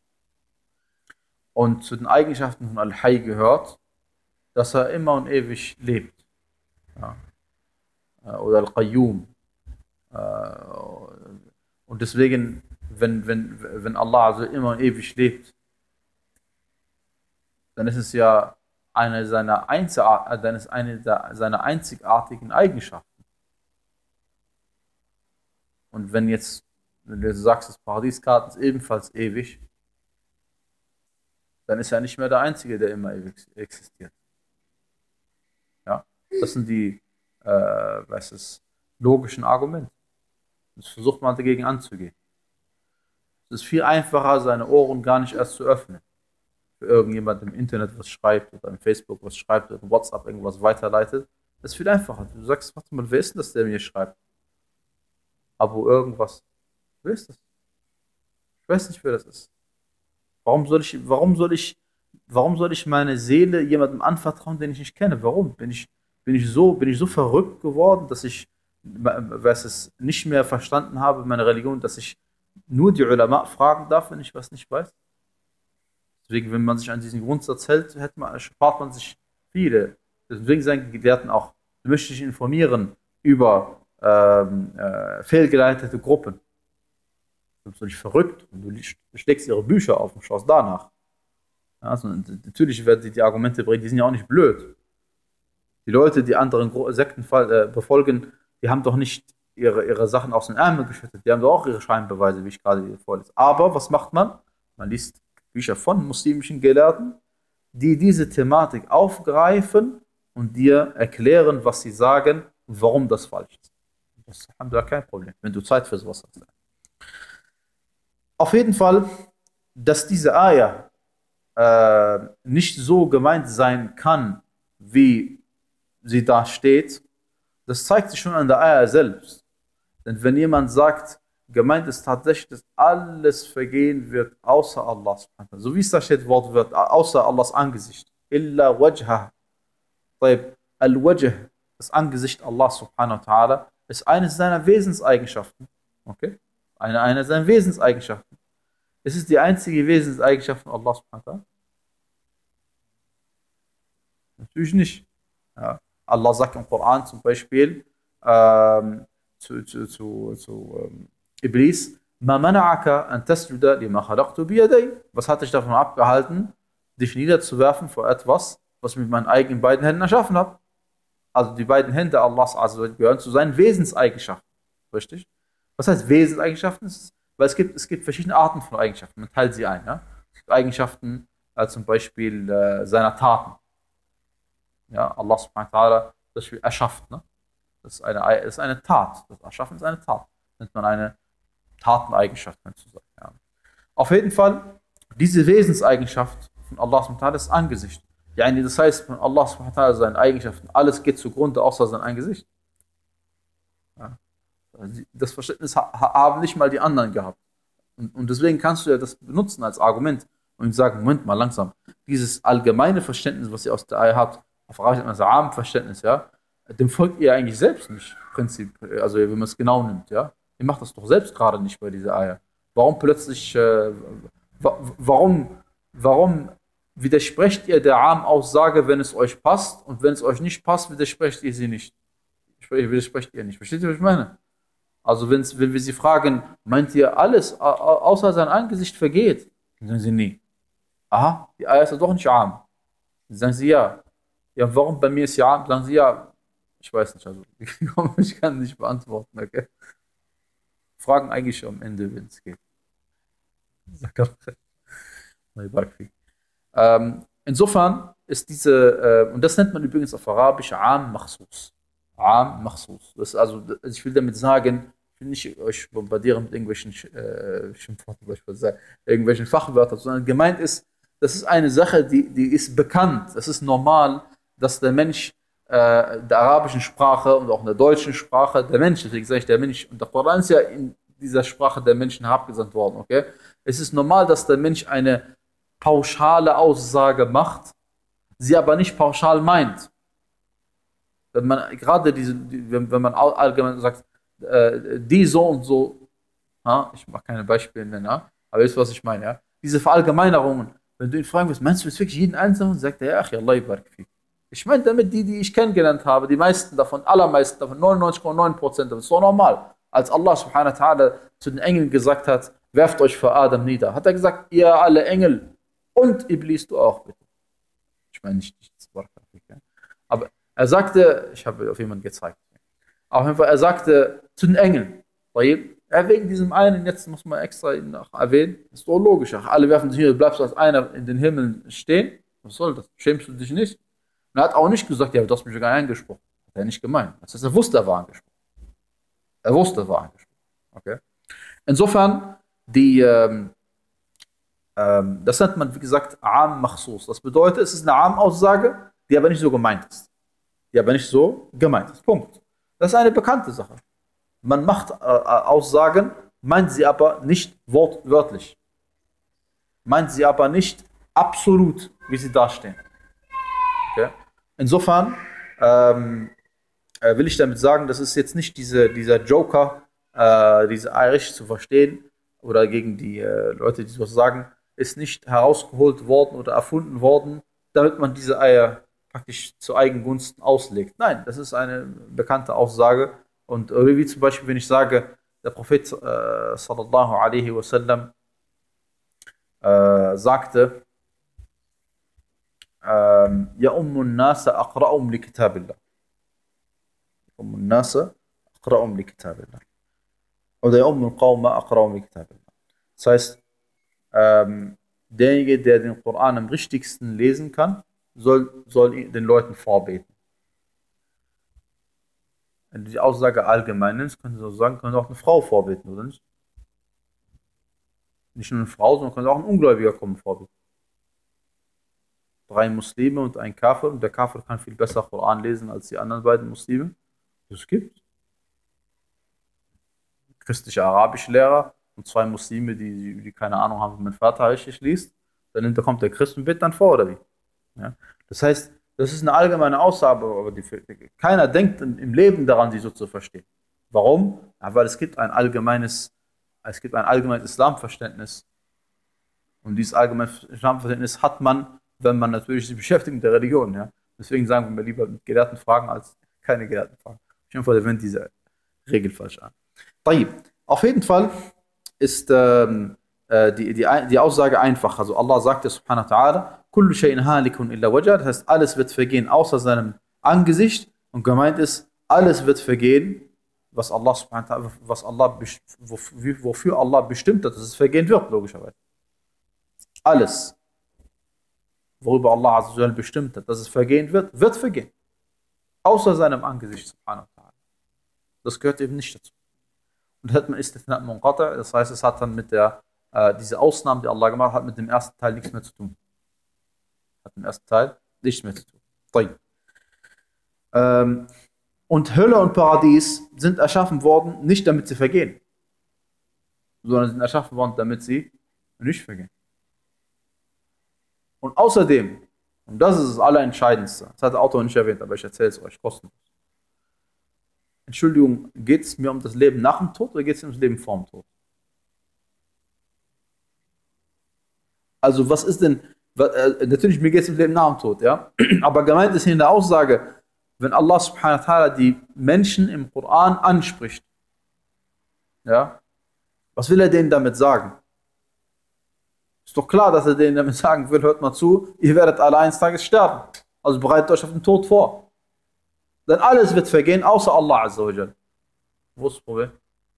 Und zu den Eigenschaften von Al-Hayy gehört, dass er immer und ewig lebt. Ja. Oder Al-Qayyum. Und deswegen, wenn Allah also immer und ewig lebt, dann ist es ja eine seiner einzigartigen Eigenschaften. Und wenn du sagst, das Paradiesgarten ist ebenfalls ewig, dann ist er nicht mehr der Einzige, der immer ewig existiert. Ja? Das sind die logischen Argumente. Das versucht man dagegen anzugehen. Es ist viel einfacher, seine Ohren gar nicht erst zu öffnen. Für irgendjemand im Internet was schreibt oder im Facebook was schreibt oder im WhatsApp irgendwas weiterleitet. Das ist viel einfacher. Du sagst, warte mal, wer ist denn das, der mir schreibt? Aber irgendwas. Wer ist das? Ich weiß nicht, wer das ist. Warum soll ich meine Seele jemandem anvertrauen, den ich nicht kenne? Warum? Bin ich so verrückt geworden, dass ich nicht mehr verstanden habe, meine Religion, dass ich nur die Ulama fragen darf, wenn ich was nicht weiß? Deswegen, wenn man sich an diesen Grundsatz hält, spart man sich viele. Deswegen sagen die Gelehrten auch, du möchtest dich informieren über fehlgeleitete Gruppen. Du bist doch nicht verrückt. Du schlägst ihre Bücher auf und schaust danach. Also, natürlich werden die Argumente bringen, die sind ja auch nicht blöd. Die Leute, die anderen Sekten befolgen, die haben doch nicht ihre Sachen aus den Ärmeln geschüttet. Die haben doch auch ihre Scheinbeweise, wie ich gerade vorlese. Aber was macht man? Man liest Bücher von muslimischen Gelehrten, die diese Thematik aufgreifen und dir erklären, was sie sagen und warum das falsch ist. Das haben wir kein Problem, wenn du Zeit für sowas hast. Auf jeden Fall, dass diese Ayah nicht so gemeint sein kann, wie sie da steht, das zeigt sich schon an der Ayah selbst. Denn wenn jemand sagt, gemeint ist tatsächlich, dass alles vergehen wird, außer Allah, so wie es da steht, Wortwörtlich, außer Allahs Angesicht. Illa wajha. Al-Wajh, das Angesicht Allah subhanahu wa ta'ala, ist eines seiner Wesenseigenschaften. Okay? Eine seiner Wesenseigenschaften. Ist es die einzige Wesenseigenschaft von Allah subhanahu wa ta'ala? Natürlich nicht. Ja. Allah sagt im Koran zum Beispiel zu Iblis, Ma mana'aka an tasjuda lima khalaqtu biyaday. Was hat dich davon abgehalten, dich niederzuwerfen vor etwas, was ich mit meinen eigenen beiden Händen erschaffen habe? Also die beiden Hände Allahs gehören zu seinen Wesenseigenschaften. Richtig? Was heißt Wesenseigenschaften? Weil es gibt verschiedene Arten von Eigenschaften. Man teilt sie ein. Ja? Es gibt Eigenschaften zum Beispiel seiner Taten. Ja, Allah subhanahu wa ta'ala, das Spiel erschafft. Ne? Das ist eine Tat. Das Erschaffen ist eine Tat. Das nennt man eine Tateneigenschaft, kannst du sagen. Ja. Auf jeden Fall, diese Wesenseigenschaft von Allah subhanahu wa ta'ala ist Angesicht. Yani, das heißt, von Allah subhanahu wa ta'ala seinen Eigenschaften, alles geht zugrunde, außer sein Angesicht. Ja. Das Verständnis haben nicht mal die anderen gehabt. Und deswegen kannst du ja das benutzen als Argument und sagen, Moment mal, langsam, dieses allgemeine Verständnis, was ihr aus der Ayah habt, auf Arabisch das Rahmenverständnis, ja, dem folgt ihr eigentlich selbst nicht, Prinzip, also wenn man es genau nimmt, ja. Ihr macht das doch selbst gerade nicht bei dieser Ayah. Warum plötzlich, warum widersprecht ihr der Arm-Aussage, wenn es euch passt, und wenn es euch nicht passt, widersprecht ihr sie nicht? Widersprecht ihr nicht. Versteht ihr, was ich meine? Also wenn wir sie fragen, meint ihr alles, außer sein Angesicht vergeht? Dann sagen sie, nee. aha, die Eier ist ja doch nicht arm. Dann sagen sie ja. Ja, warum bei mir ist ja arm? Sagen sie ja. Ich weiß nicht, also ich kann nicht beantworten. Okay? Fragen eigentlich am Ende, wenn es geht. Sag doch. Insofern ist und das nennt man übrigens auf Arabisch Am Makhsus. Am Makhsus. Das ist also, ich will damit sagen, ich will nicht euch bombardieren mit irgendwelchen Schimpfworten, irgendwelchen Fachwörtern, sondern gemeint ist, das ist eine Sache, die ist bekannt. Es ist normal, dass der Mensch der arabischen Sprache und auch in der deutschen Sprache, der Mensch, deswegen sage ich der Mensch, und der Koran ist ja in dieser Sprache der Menschen herabgesandt worden, okay? Es ist normal, dass der Mensch eine pauschale Aussage macht, sie aber nicht pauschal meint. Wenn man gerade wenn man allgemein sagt, die so und so, ja, ich mache keine Beispiele nennen, ja, aber wisst, was ich meine, ja? Diese Verallgemeinerungen, wenn du ihn fragen willst, meinst du jetzt wirklich jeden Einzelnen? Sagt er, ja, ach, Allah barik fik. Ich meine damit die ich kennengelernt habe, die meisten davon, allermeisten davon, 99,9%, das ist doch normal. Als Allah subhanahu wa ta'ala zu den Engeln gesagt hat, werft euch vor Adam nieder, hat er gesagt, ihr alle Engel und Iblis, du auch bitte. Ich meine nicht das Wort, aber er sagte, ich habe auf jemanden gezeigt, auf jeden Fall, er sagte zu den Engeln, wegen diesem einen, jetzt muss man extra ihn noch erwähnen, ist doch logisch, alle werfen sich hier, du bleibst als einer in den Himmeln stehen, was soll das, schämst du dich nicht? Und er hat auch nicht gesagt, ja, du hast mich gar nicht angesprochen, hat er nicht gemeint, das heißt, er wusste, er war angesprochen. Er wusste, er war angesprochen, okay? Insofern, das nennt man, wie gesagt, Am Makhsus. Das bedeutet, es ist eine Am-Aussage, die aber nicht so gemeint ist. Die aber nicht so gemeint ist. Punkt. Das ist eine bekannte Sache. Man macht Aussagen, meint sie aber nicht wortwörtlich. Meint sie aber nicht absolut, wie sie dastehen. Okay? Insofern will ich damit sagen, das ist jetzt nicht dieser Joker, diese Irish zu verstehen, oder gegen die Leute, die sowas sagen, ist nicht herausgeholt worden oder erfunden worden, damit man diese Eier praktisch zu Eigengunsten auslegt. Nein, das ist eine bekannte Aussage. Und wie zum Beispiel, wenn ich sage, der Prophet sallallahu alaihi wasallam sagte, ja ummun nasa aqra'um li kitabillah. Ummun nasa aqra'um li kitabillah. Oder ja ummul qawma aqra'um li kitabillah. Das heißt, derjenige, der den Koran am richtigsten lesen kann, soll den Leuten vorbeten. Wenn die Aussage allgemein ist, können Sie auch sagen, können auch eine Frau vorbeten, oder nicht? Nicht nur eine Frau, sondern kann auch ein Ungläubiger kommen vorbeten. 3 Muslime und ein Kafir, und der Kafir kann viel besser Koran lesen als die anderen beiden Muslime. Das gibt. Christliche arabische Lehrer und 2 Muslime, die keine Ahnung haben, wie mein Vater richtig liest. Dann kommt der Christ und betet dann vor, oder wie? Ja? Das heißt, das ist eine allgemeine Aussage, aber keiner denkt im Leben daran, sie so zu verstehen. Warum? Ja, weil es gibt ein allgemeines Islamverständnis. Und dieses allgemeine Islamverständnis hat man, wenn man natürlich sich beschäftigt mit der Religion. Ja? Deswegen sagen wir lieber mit Gelehrten fragen als keine Gelehrten fragen. Auf jeden Fall, der wendet diese Regel falsch an. Auf jeden Fall ist die Aussage einfach. Also Allah sagt subhanahu wa ta'ala, kullu shay'in halikun illa wajha, das heißt, alles wird vergehen außer seinem Angesicht, und gemeint ist, alles wird vergehen, was Allah subhanahu wa ta'ala, wofür Allah bestimmt hat, dass es vergehen wird, logischerweise. Alles, worüber Allah azza wa jalla bestimmt hat, dass es vergehen wird, wird vergehen. Außer seinem Angesicht, subhanahu wa ta'ala. Das gehört eben nicht dazu. Und hat man Istithnat Munqata', das heißt, es hat dann mit diese Ausnahmen, die Allah gemacht hat, mit dem ersten Teil nichts mehr zu tun. Hat mit dem ersten Teil nichts mehr zu tun. Und Hölle und Paradies sind erschaffen worden, nicht damit sie vergehen, sondern sind erschaffen worden, damit sie nicht vergehen. Und außerdem, und das ist das Allerentscheidendste, das hat der Autor nicht erwähnt, aber ich erzähle es euch kostenlos. Entschuldigung, geht es mir um das Leben nach dem Tod oder geht es um das Leben vor dem Tod? Also was ist denn, natürlich mir geht es um das Leben nach dem Tod, ja? Aber gemeint ist hier in der Aussage, wenn Allah subhanahu wa ta'ala die Menschen im Koran anspricht, ja, was will er denen damit sagen? Ist doch klar, dass er denen damit sagen will, hört mal zu, ihr werdet alle eines Tages sterben. Also bereitet euch auf den Tod vor. Denn alles wird vergehen, außer Allah Azza wa Jal. Wo ist das Problem?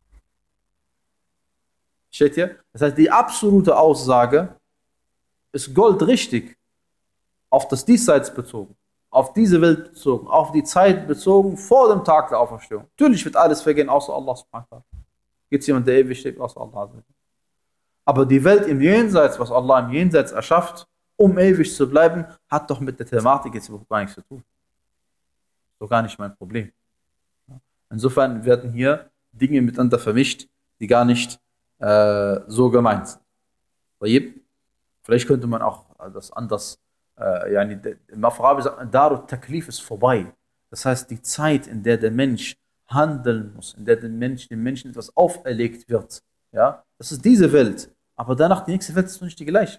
Steht hier? Das heißt, die absolute Aussage ist goldrichtig, auf das Diesseits bezogen, auf diese Welt bezogen, auf die Zeit bezogen, vor dem Tag der Auferstehung. Natürlich wird alles vergehen, außer Allah subhanahu wa ta'ala. Gibt es jemanden, der ewig lebt, außer Allah? Aber die Welt im Jenseits, was Allah im Jenseits erschafft, um ewig zu bleiben, hat doch mit der Thematik jetzt überhaupt gar nichts zu tun. So gar nicht mein Problem. Insofern werden hier Dinge miteinander vermischt, die gar nicht so gemeint sind. Vielleicht könnte man auch das anders, im Arabi sagt man, Darut Taklif ist vorbei. Das heißt, die Zeit, in der der Mensch handeln muss, in der dem Menschen etwas auferlegt wird, ja, das ist diese Welt. Aber danach, die nächste Welt ist noch nicht die gleiche.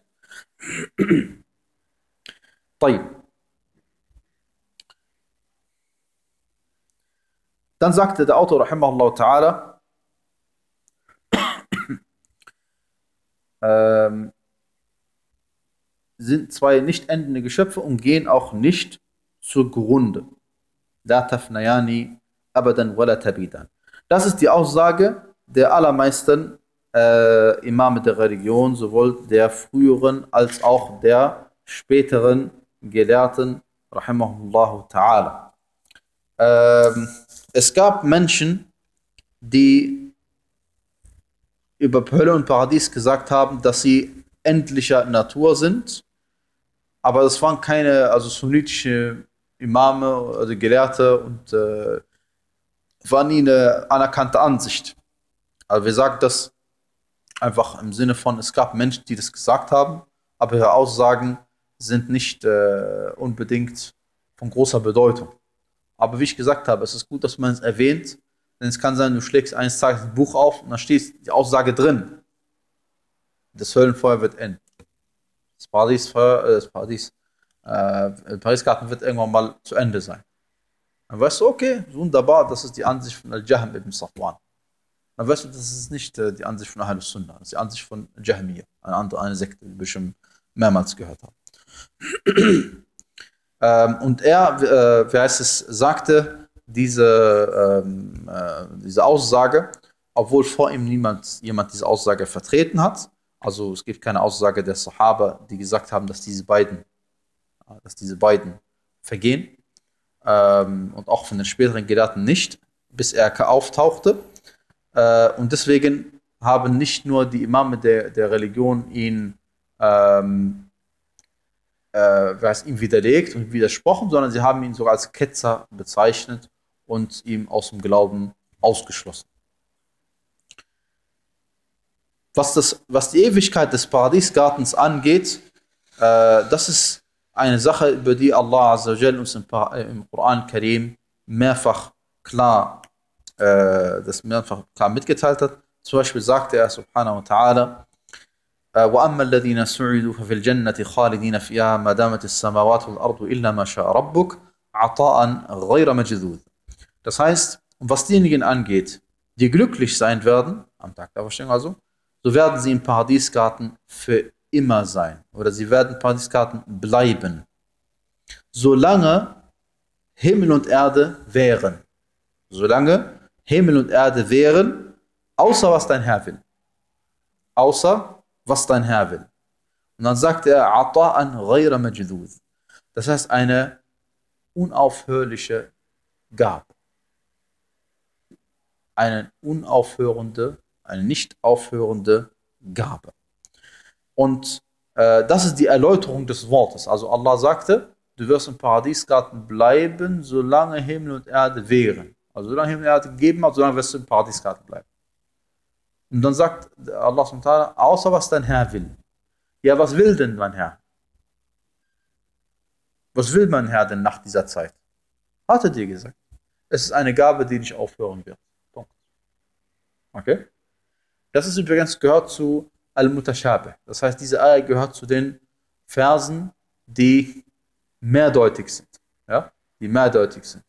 Dann sagte der Autor, rahimahullah ta'ala, sind zwei nicht endende Geschöpfe und gehen auch nicht zugrunde. La tafnayani abadan wala tabidan. Das ist die Aussage der allermeisten Imame der Religion, sowohl der früheren als auch der späteren Gelehrten, rahimahullah ta'ala. Es gab Menschen, die über Hölle und Paradies gesagt haben, dass sie endlicher Natur sind, aber das waren keine sunnitische Imame oder Gelehrte und war nie eine anerkannte Ansicht. Also wir sagen das einfach im Sinne von, es gab Menschen, die das gesagt haben, aber ihre Aussagen sind nicht unbedingt von großer Bedeutung. Aber wie ich gesagt habe, es ist gut, dass man es erwähnt, denn es kann sein, du schlägst eines Tages ein Buch auf und da steht die Aussage drin. Das Höllenfeuer wird enden. Das Parisgarten wird irgendwann mal zu Ende sein. Dann weißt du, okay, wunderbar, das ist die Ansicht von Al-Jahm ibn Safwan. Dann weißt du, das ist nicht die Ansicht von Ahlus Sunnah, das ist die Ansicht von Jahmiyyah, eine Sekte, die wir schon mehrmals gehört haben. Und er, sagte diese Aussage, obwohl vor ihm jemand diese Aussage vertreten hat. Also es gibt keine Aussage der Sahaba, die gesagt haben, dass diese beiden vergehen. Und auch von den späteren Gelehrten nicht, bis er auftauchte. Und deswegen haben nicht nur die Imame der Religion ihn ihm widerlegt und widersprochen, sondern sie haben ihn sogar als Ketzer bezeichnet und ihm aus dem Glauben ausgeschlossen. Was die Ewigkeit des Paradiesgartens angeht, das ist eine Sache, über die Allah Azza wa Jal uns im Koran Karim mehrfach klar mitgeteilt hat. Zum Beispiel sagte er subhanahu wa ta'ala, وَأَمَّا الَّذِينَ سُعِدُوا فَفِي الْجَنَّةِ خَالِدِينَ فِيهَا مَا دَامَتِ السَّمَاوَاتُ وَالْأَرْضُ إِلَّا مَا شَاءَ رَبُّكَ عَطَاءً غَيْرَ مَجْذُوذٍ. Das heißt, was diejenigen angeht, die glücklich sein werden, am Tag der Auferstehung also, so werden sie im Paradiesgarten für immer sein. Oder sie werden im Paradiesgarten bleiben. Solange Himmel und Erde wären. Solange Himmel und Erde wären, außer was dein Herr will. Außer was dein Herr will. Und dann sagt er, Ata'an ghayra majdud. Das heißt, eine unaufhörliche Gabe. Eine nicht aufhörende Gabe. Und das ist die Erläuterung des Wortes. Also Allah sagte, du wirst im Paradiesgarten bleiben, solange Himmel und Erde wären. Also solange Himmel und Erde gegeben hat, solange wirst du im Paradiesgarten bleiben. Und dann sagt Allah subhanahu wa ta'ala, außer was dein Herr will. Ja, was will denn mein Herr? Was will mein Herr denn nach dieser Zeit? Hat er dir gesagt. Es ist eine Gabe, die nicht aufhören wird. Punkt. Okay? Das ist übrigens gehört zu Al-Mutashabih. Das heißt, diese Ayah gehört zu den Versen, die mehrdeutig sind. Ja? Die mehrdeutig sind.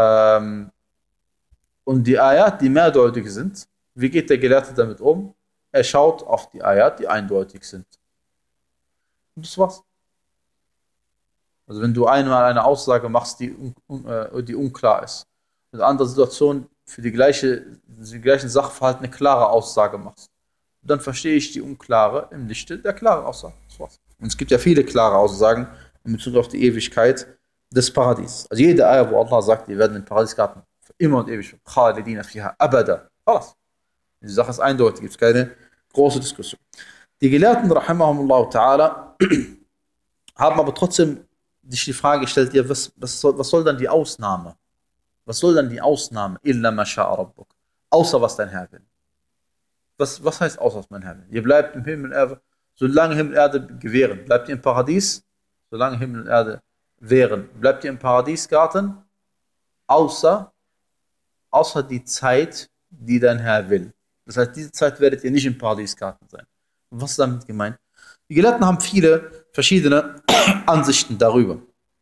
Und die Ayat, die mehrdeutig sind, wie geht der Gelehrte damit um? er schaut auf die Ayat, die eindeutig sind. Und das war's. Also wenn du einmal eine Aussage machst, die unklar ist, in einer anderen Situation für die gleichen Sachverhalt eine klare Aussage machst, dann verstehe ich die unklare im Lichte der klaren Aussage. Das war's. Und es gibt ja viele klare Aussagen in Bezug auf die Ewigkeit des Paradies. Also jede Ayah, wo Allah sagt, wir werden im Paradiesgarten für immer und ewig Khalidina fiha abada. Alles. Die Sache ist eindeutig, gibt es keine große Diskussion. Die Gelehrten, rahimahumullah ta'ala, haben aber trotzdem sich die Frage gestellt, ja, was soll dann die Ausnahme? Was soll dann die Ausnahme? Illa ma sha'a rabbuk. Außer was dein Herr will. Was heißt außer was mein Herr will? Ihr bleibt im Himmel und Erde, solange Himmel und Erde gewähren. Bleibt ihr im Paradies, solange Himmel und Erde wären. Bleibt ihr im Paradiesgarten, außer die Zeit, die dein Herr will. Das heißt, diese Zeit werdet ihr nicht im Paradiesgarten sein. Und was ist damit gemeint? Die Gelehrten haben viele verschiedene Ansichten darüber.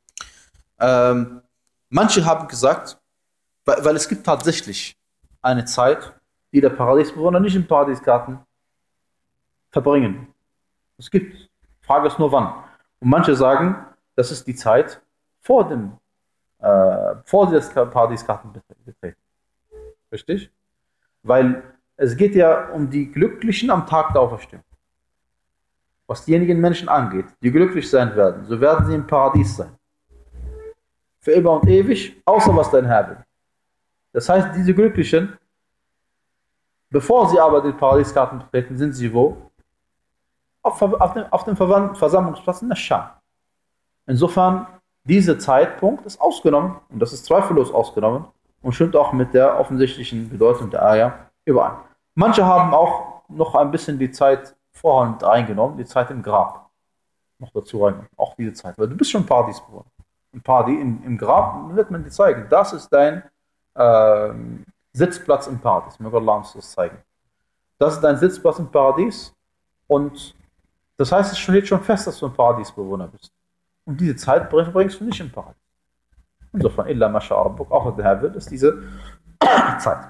Manche haben gesagt, weil es gibt tatsächlich eine Zeit, die der Paradiesbewohner nicht im Paradiesgarten verbringen. Es gibt. Die Frage ist nur wann. Und manche sagen, das ist die Zeit bevor sie das Paradiesgarten betreten. Richtig? Weil es geht ja um die Glücklichen am Tag der Auferstehung. Was diejenigen Menschen angeht, die glücklich sein werden, so werden sie im Paradies sein. Für immer und ewig, außer was dein Herr will. Das heißt, diese Glücklichen, bevor sie aber den Paradiesgarten betreten, sind sie wo? Auf dem Versammlungsplatz in der Scham. Insofern, dieser Zeitpunkt ist ausgenommen, und das ist zweifellos ausgenommen, und stimmt auch mit der offensichtlichen Bedeutung der Ayah überein. Manche haben auch noch ein bisschen die Zeit vorher mit reingenommen, die Zeit im Grab. Noch dazu reingenommen, auch diese Zeit, weil du bist schon Paradiesbewohner. Im Grab wird man dir zeigen, das ist dein Sitzplatz im Paradies. Möge Allah uns das zeigen. Das ist dein Sitzplatz im Paradies, und das heißt, es steht schon fest, dass du ein Paradiesbewohner bist. Und diese Zeit bringst du nicht im Paradies. Insofern, illa ma sha'a rabbuk, auch was der Herr will, ist diese Zeit.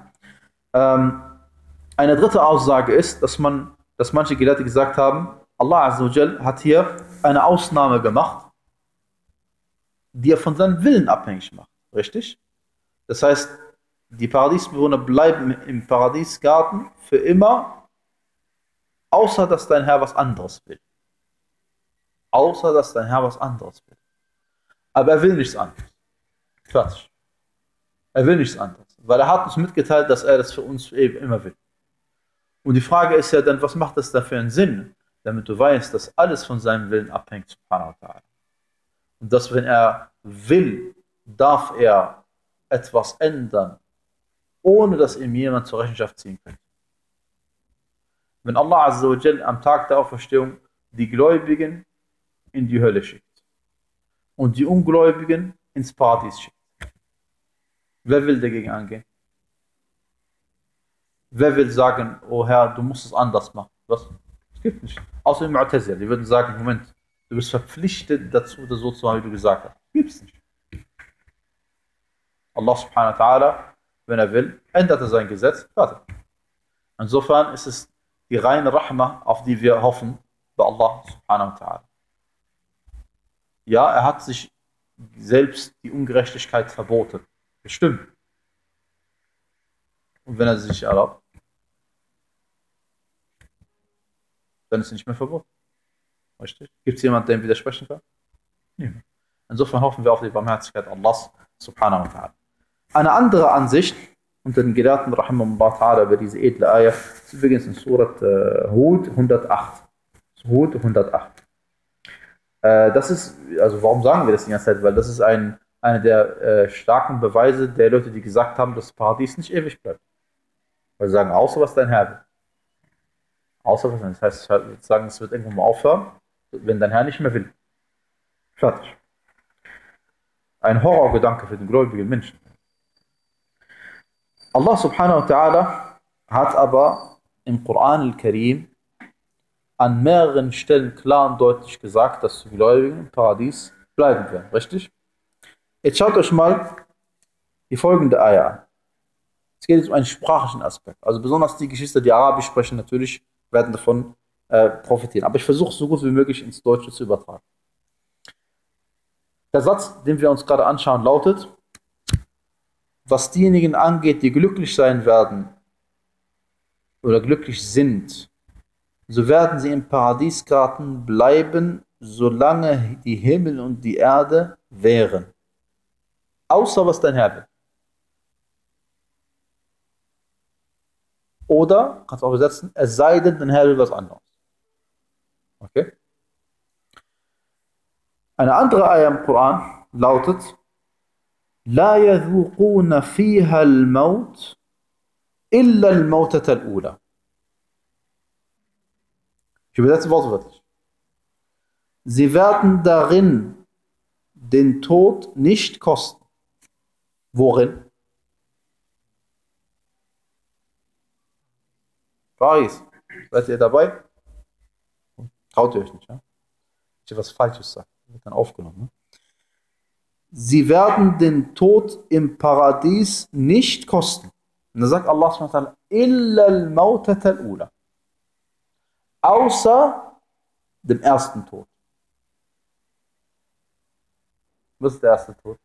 Eine dritte Aussage ist, dass manche Gelehrte gesagt haben, Allah Azza wa Jal hat hier eine Ausnahme gemacht, die er von seinem Willen abhängig macht. Richtig? Das heißt, die Paradiesbewohner bleiben im Paradiesgarten für immer, außer dass dein Herr was anderes will. Außer dass dein Herr was anderes will. Aber er will nichts anderes. Fertig. Er will nichts anderes. Weil er hat uns mitgeteilt, dass er das für uns immer will. Und die Frage ist ja dann, was macht das da für einen Sinn? Damit du weißt, dass alles von seinem Willen abhängt, subhanahu wa ta'ala. Und dass, wenn er will, darf er etwas ändern, ohne dass ihm jemand zur Rechenschaft ziehen könnte. Wenn Allah Azza wa Jal am Tag der Auferstehung die Gläubigen in die Hölle schickt und die Ungläubigen ins Paradies schickt, wer will dagegen angehen? Wer will sagen, oh Herr, du musst es anders machen? Was? Es gibt nicht. Außer im Mu'tazila. Die würden sagen, Moment, du bist verpflichtet dazu, das so zu machen, wie du gesagt hast. Gibt es nicht. Allah subhanahu wa ta'ala, wenn er will, ändert er sein Gesetz. Fertig. Insofern ist es die reine Rahma, auf die wir hoffen, bei Allah subhanahu wa ta'ala. Ja, er hat sich selbst die Ungerechtigkeit verboten. Bestimmt. Und wenn er sie sich erlaubt, dann ist es nicht mehr verboten. Richtig? Gibt es jemanden, der ihm widersprechen kann? Niemand. Insofern hoffen wir auf die Barmherzigkeit Allahs subhanahu wa ta'ala. Eine andere Ansicht unter den Gelehrten rahimahullah ta'ala über diese edle Ayah ist übrigens in Surat Hud 108. Hud 108. Das ist, also warum sagen wir das die ganze Zeit? Weil das ist eine der starken Beweise der Leute, die gesagt haben, dass das Paradies nicht ewig bleibt. Weil sie sagen, außer was dein Herr will. Außer was dein Herr will. Das heißt, wir sagen, es wird irgendwann mal aufhören, wenn dein Herr nicht mehr will. Fertig. Ein Horrorgedanke für den gläubigen Menschen. Allah subhanahu wa ta'ala hat aber im Koran al-Karim an mehreren Stellen klar und deutlich gesagt, dass die Gläubigen im Paradies bleiben werden. Richtig? Jetzt schaut euch mal die folgende Ayah an. Es geht jetzt um einen sprachlichen Aspekt. Also besonders die Geschwister, die Arabisch sprechen, natürlich werden davon profitieren. Aber ich versuche so gut wie möglich ins Deutsche zu übertragen. Der Satz, den wir uns gerade anschauen, lautet: Was diejenigen angeht, die glücklich sein werden oder glücklich sind, so werden sie im Paradiesgarten bleiben, solange die Himmel und die Erde wären. Außer was dein Herr will. Oder, kannst du auch übersetzen, es sei denn, dein Herr will was anderes. Okay? Eine andere Ayah im Koran lautet: La yadhuquna fiha al-maut illa al-mautat al-ula. Ich übersetze wortwörtlich. Sie werden darin den Tod nicht kosten. Worin? Paris. Seid ihr dabei? Traut ihr euch nicht, ja? Ich habe was Falsches gesagt. Wird dann aufgenommen. Ne? Sie werden den Tod im Paradies nicht kosten. Und da sagt Allah subhanahu illa al-mautat al-ula. Außer dem ersten Tod. Was ist der erste Tod?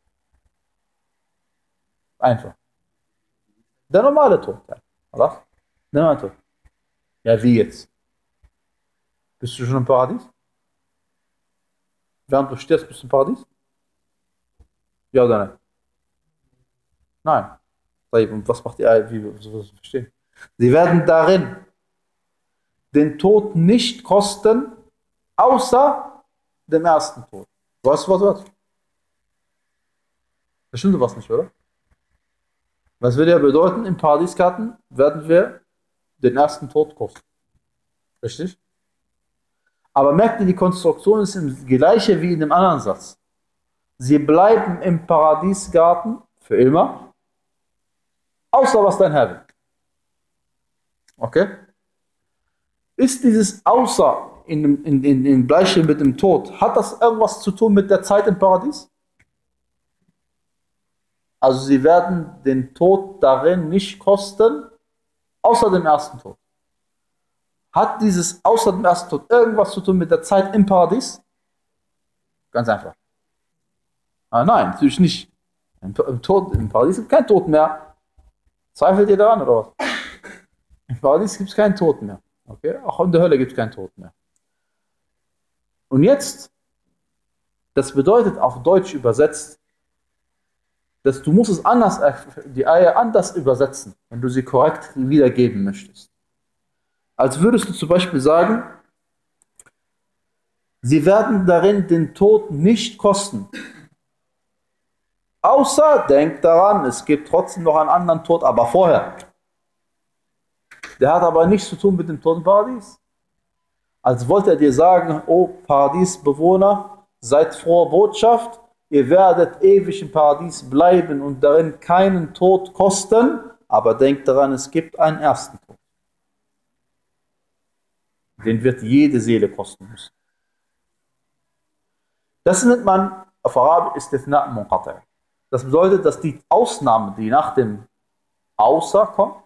Einfach. Der normale Tod. Ja. Was? Der normale Tod. Ja, wie jetzt? Bist du schon im Paradies? Während du stirbst, bist du im Paradies? Ja oder nein? Nein. Und was macht ihr? Wie soll das verstehen? Sie werden darin den Tod nicht kosten, außer dem ersten Tod. Weißt du, was das? Verstehst du was nicht, oder? Was würde ja bedeuten, im Paradiesgarten werden wir den ersten Tod kosten. Richtig? Aber merkt ihr, die Konstruktion ist die gleiche wie in dem anderen Satz. Sie bleiben im Paradiesgarten für immer, außer was dein Herr will. Okay? Ist dieses außer in Gleichheit mit dem Tod, hat das irgendwas zu tun mit der Zeit im Paradies? Also sie werden den Tod darin nicht kosten, außer dem ersten Tod. Hat dieses außer dem ersten Tod irgendwas zu tun mit der Zeit im Paradies? Ganz einfach. Nein, natürlich nicht. Im Paradies gibt es keinen Tod mehr. Zweifelt ihr daran oder was? Im Paradies gibt es keinen Tod mehr. Okay? Auch in der Hölle gibt es keinen Tod mehr. Und jetzt, das bedeutet auf Deutsch übersetzt, dass du musst es anders, die Eier anders übersetzen, wenn du sie korrekt wiedergeben möchtest. Als würdest du zum Beispiel sagen, sie werden darin den Tod nicht kosten. Außer, denk daran, es gibt trotzdem noch einen anderen Tod, aber vorher. Der hat aber nichts zu tun mit dem Tod im Paradies. Als wollte er dir sagen, oh Paradiesbewohner, seid froher Botschaft, ihr werdet ewig im Paradies bleiben und darin keinen Tod kosten, aber denkt daran, es gibt einen ersten Tod. Den wird jede Seele kosten müssen. Das nennt man auf Arabisch Istithna' Munqati'. Das bedeutet, dass die Ausnahme, die nach dem Außer kommt,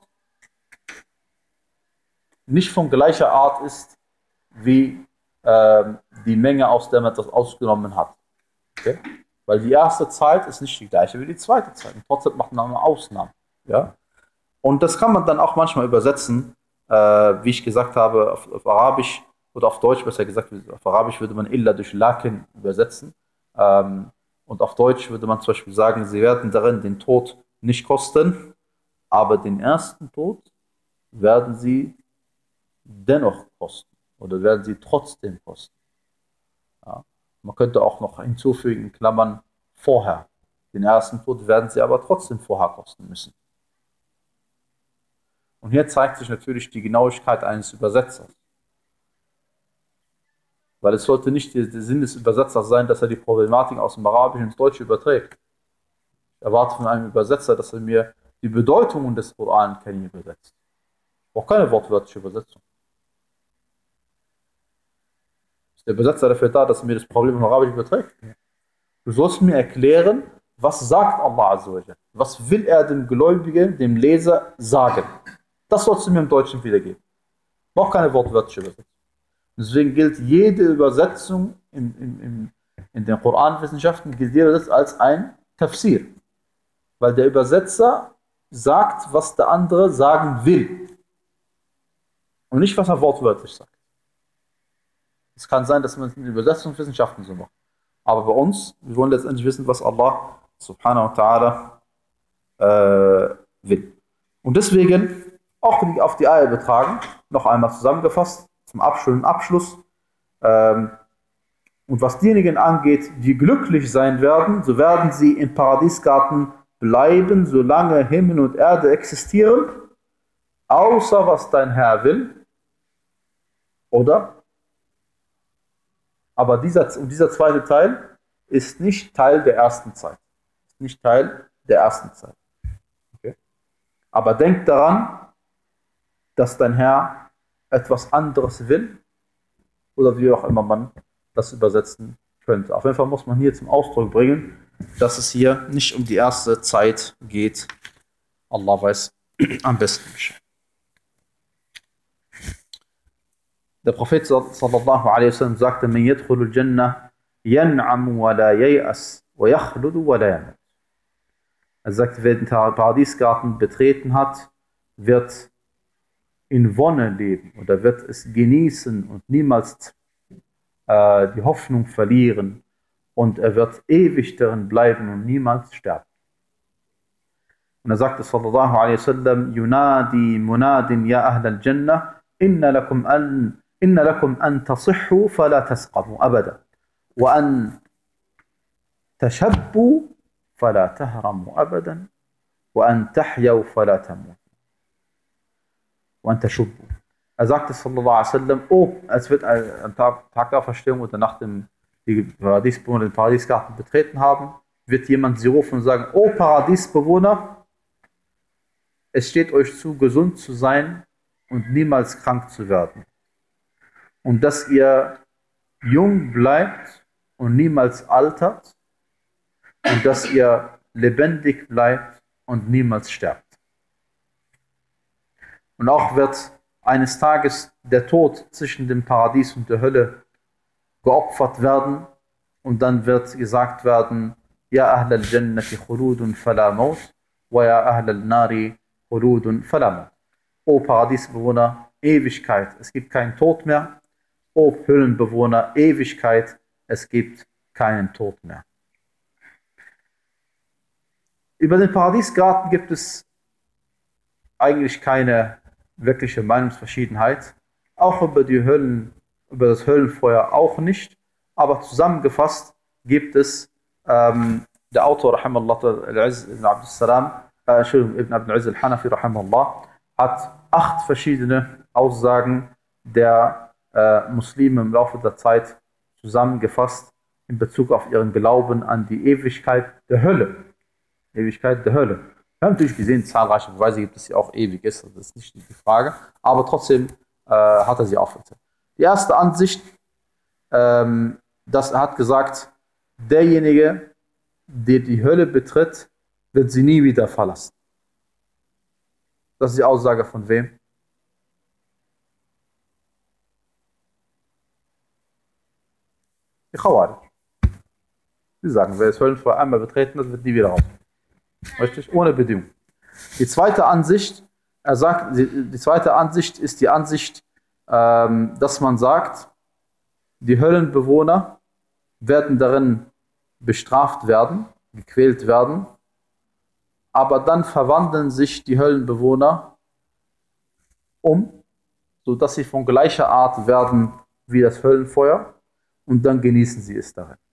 nicht von gleicher Art ist, wie die Menge, aus der man das ausgenommen hat. Okay? Weil die erste Zeit ist nicht die gleiche wie die zweite Zeit. Und trotzdem macht man eine Ausnahme. Ja? Und das kann man dann auch manchmal übersetzen, wie ich gesagt habe, auf Arabisch oder auf Deutsch, besser gesagt, auf Arabisch würde man illa durch lakin übersetzen. Und auf Deutsch würde man zum Beispiel sagen, sie werden darin den Tod nicht kosten, aber den ersten Tod werden sie dennoch kosten oder werden sie trotzdem kosten. Ja. Man könnte auch noch hinzufügen, in Klammern, vorher. Den ersten Tod werden sie aber trotzdem vorher kosten müssen. Und hier zeigt sich natürlich die Genauigkeit eines Übersetzers. Weil es sollte nicht der Sinn des Übersetzers sein, dass er die Problematik aus dem Arabischen ins Deutsche überträgt. Ich erwarte von einem Übersetzer, dass er mir die Bedeutungen des Koran übersetzt. Ich brauche keine wortwörtliche Übersetzung. Ist der Übersetzer dafür da, dass er mir das Problem im Arabischen überträgt? Du sollst mir erklären, was sagt Allah Azza wa Jalla? Was will er dem Gläubigen, dem Leser sagen? Das sollst du mir im Deutschen wiedergeben. Braucht keine wortwörtliche Übersetzung. Deswegen gilt jede Übersetzung in den Koranwissenschaften gilt jede Übersetzung als ein Tafsir. Weil der Übersetzer sagt, was der andere sagen will. Und nicht, was er wortwörtlich sagt. Es kann sein, dass man es in Übersetzungswissenschaften so macht. Aber bei uns, wir wollen letztendlich wissen, was Allah subhanahu wa ta'ala will. Und deswegen auch auf die Eier betragen, noch einmal zusammengefasst, zum Abschluss. Und was diejenigen angeht, die glücklich sein werden, so werden sie im Paradiesgarten bleiben, solange Himmel und Erde existieren, außer was dein Herr will. Oder? Aber dieser zweite Teil ist nicht Teil der ersten Zeit. Ist nicht Teil der ersten Zeit. Okay? Aber denk daran, dass dein Herr etwas anderes will, oder wie auch immer man das übersetzen könnte. Auf jeden Fall muss man hier zum Ausdruck bringen, dass es hier nicht um die erste Zeit geht. Allah weiß am besten Bescheid. Der Prophet sallallahu alaihi wasallam sagte: "Man yadkhulul Jannah yan'am wa la yay'as wa yakhludu wa la yamut." Er sagt, wer den Paradiesgarten betreten hat, wird in Wonne leben oder wird es genießen und niemals die Hoffnung verlieren, und er wird ewig darin bleiben und niemals sterben. Und er sagte sallallahu alaihi wasallam: "Yunadi munadin ya ahl al-Jannah inna lakum an tasihhu fala tasqamu abada wa an tashabbu fala tahramu abadan wa an tahyaw fala tamutu wa an tashubbu." Er sagte sallallahu alaihi wasallam: "Oh, es wird am Tag der Verstehung oder nachdem die Paradiesbewohner den Paradiesgarten betreten haben, wird jemand sie rufen und sagen: O Paradiesbewohner, es steht euch zu, gesund zu sein und niemals krank zu werden. Und dass ihr jung bleibt und niemals altert. Und dass ihr lebendig bleibt und niemals sterbt." Und auch wird eines Tages der Tod zwischen dem Paradies und der Hölle geopfert werden, und dann wird gesagt werden: "Ya ahl al-Jannati khuludun fala maut wa ya ahl al-Nari khuludun fala maut." O Paradiesbewohner, Ewigkeit, es gibt keinen Tod mehr. O Höllenbewohner, Ewigkeit, es gibt keinen Tod mehr. Über den Paradiesgarten gibt es eigentlich keine wirkliche Meinungsverschiedenheit. Auch über das Höllenfeuer auch nicht. Aber zusammengefasst gibt es, der Autor, Rahimallah, Al-Izz ibn Ibn Abd al-Izz al-Hanafi, Rahimallah, hat 8 verschiedene Aussagen der Muslime im Laufe der Zeit zusammengefasst in Bezug auf ihren Glauben an die Ewigkeit der Hölle. Ewigkeit der Hölle. Wir haben natürlich gesehen, zahlreiche Beweise gibt es, die auch ewig ist, das ist nicht die Frage, aber trotzdem hat er sie aufgezählt. Die erste Ansicht, dass er hat gesagt, derjenige, der die Hölle betritt, wird sie nie wieder verlassen. Das ist die Aussage von wem? Die Khawarij. Sie sagen, wer das Höllenfeuer einmal betreten hat, wird nie wieder raus. Richtig? Ohne Bedingung. Die zweite Ansicht, er sagt, die zweite Ansicht ist die Ansicht, dass man sagt, die Höllenbewohner werden darin bestraft werden, gequält werden, aber dann verwandeln sich die Höllenbewohner sodass sie von gleicher Art werden wie das Höllenfeuer, und dann genießen sie es darin.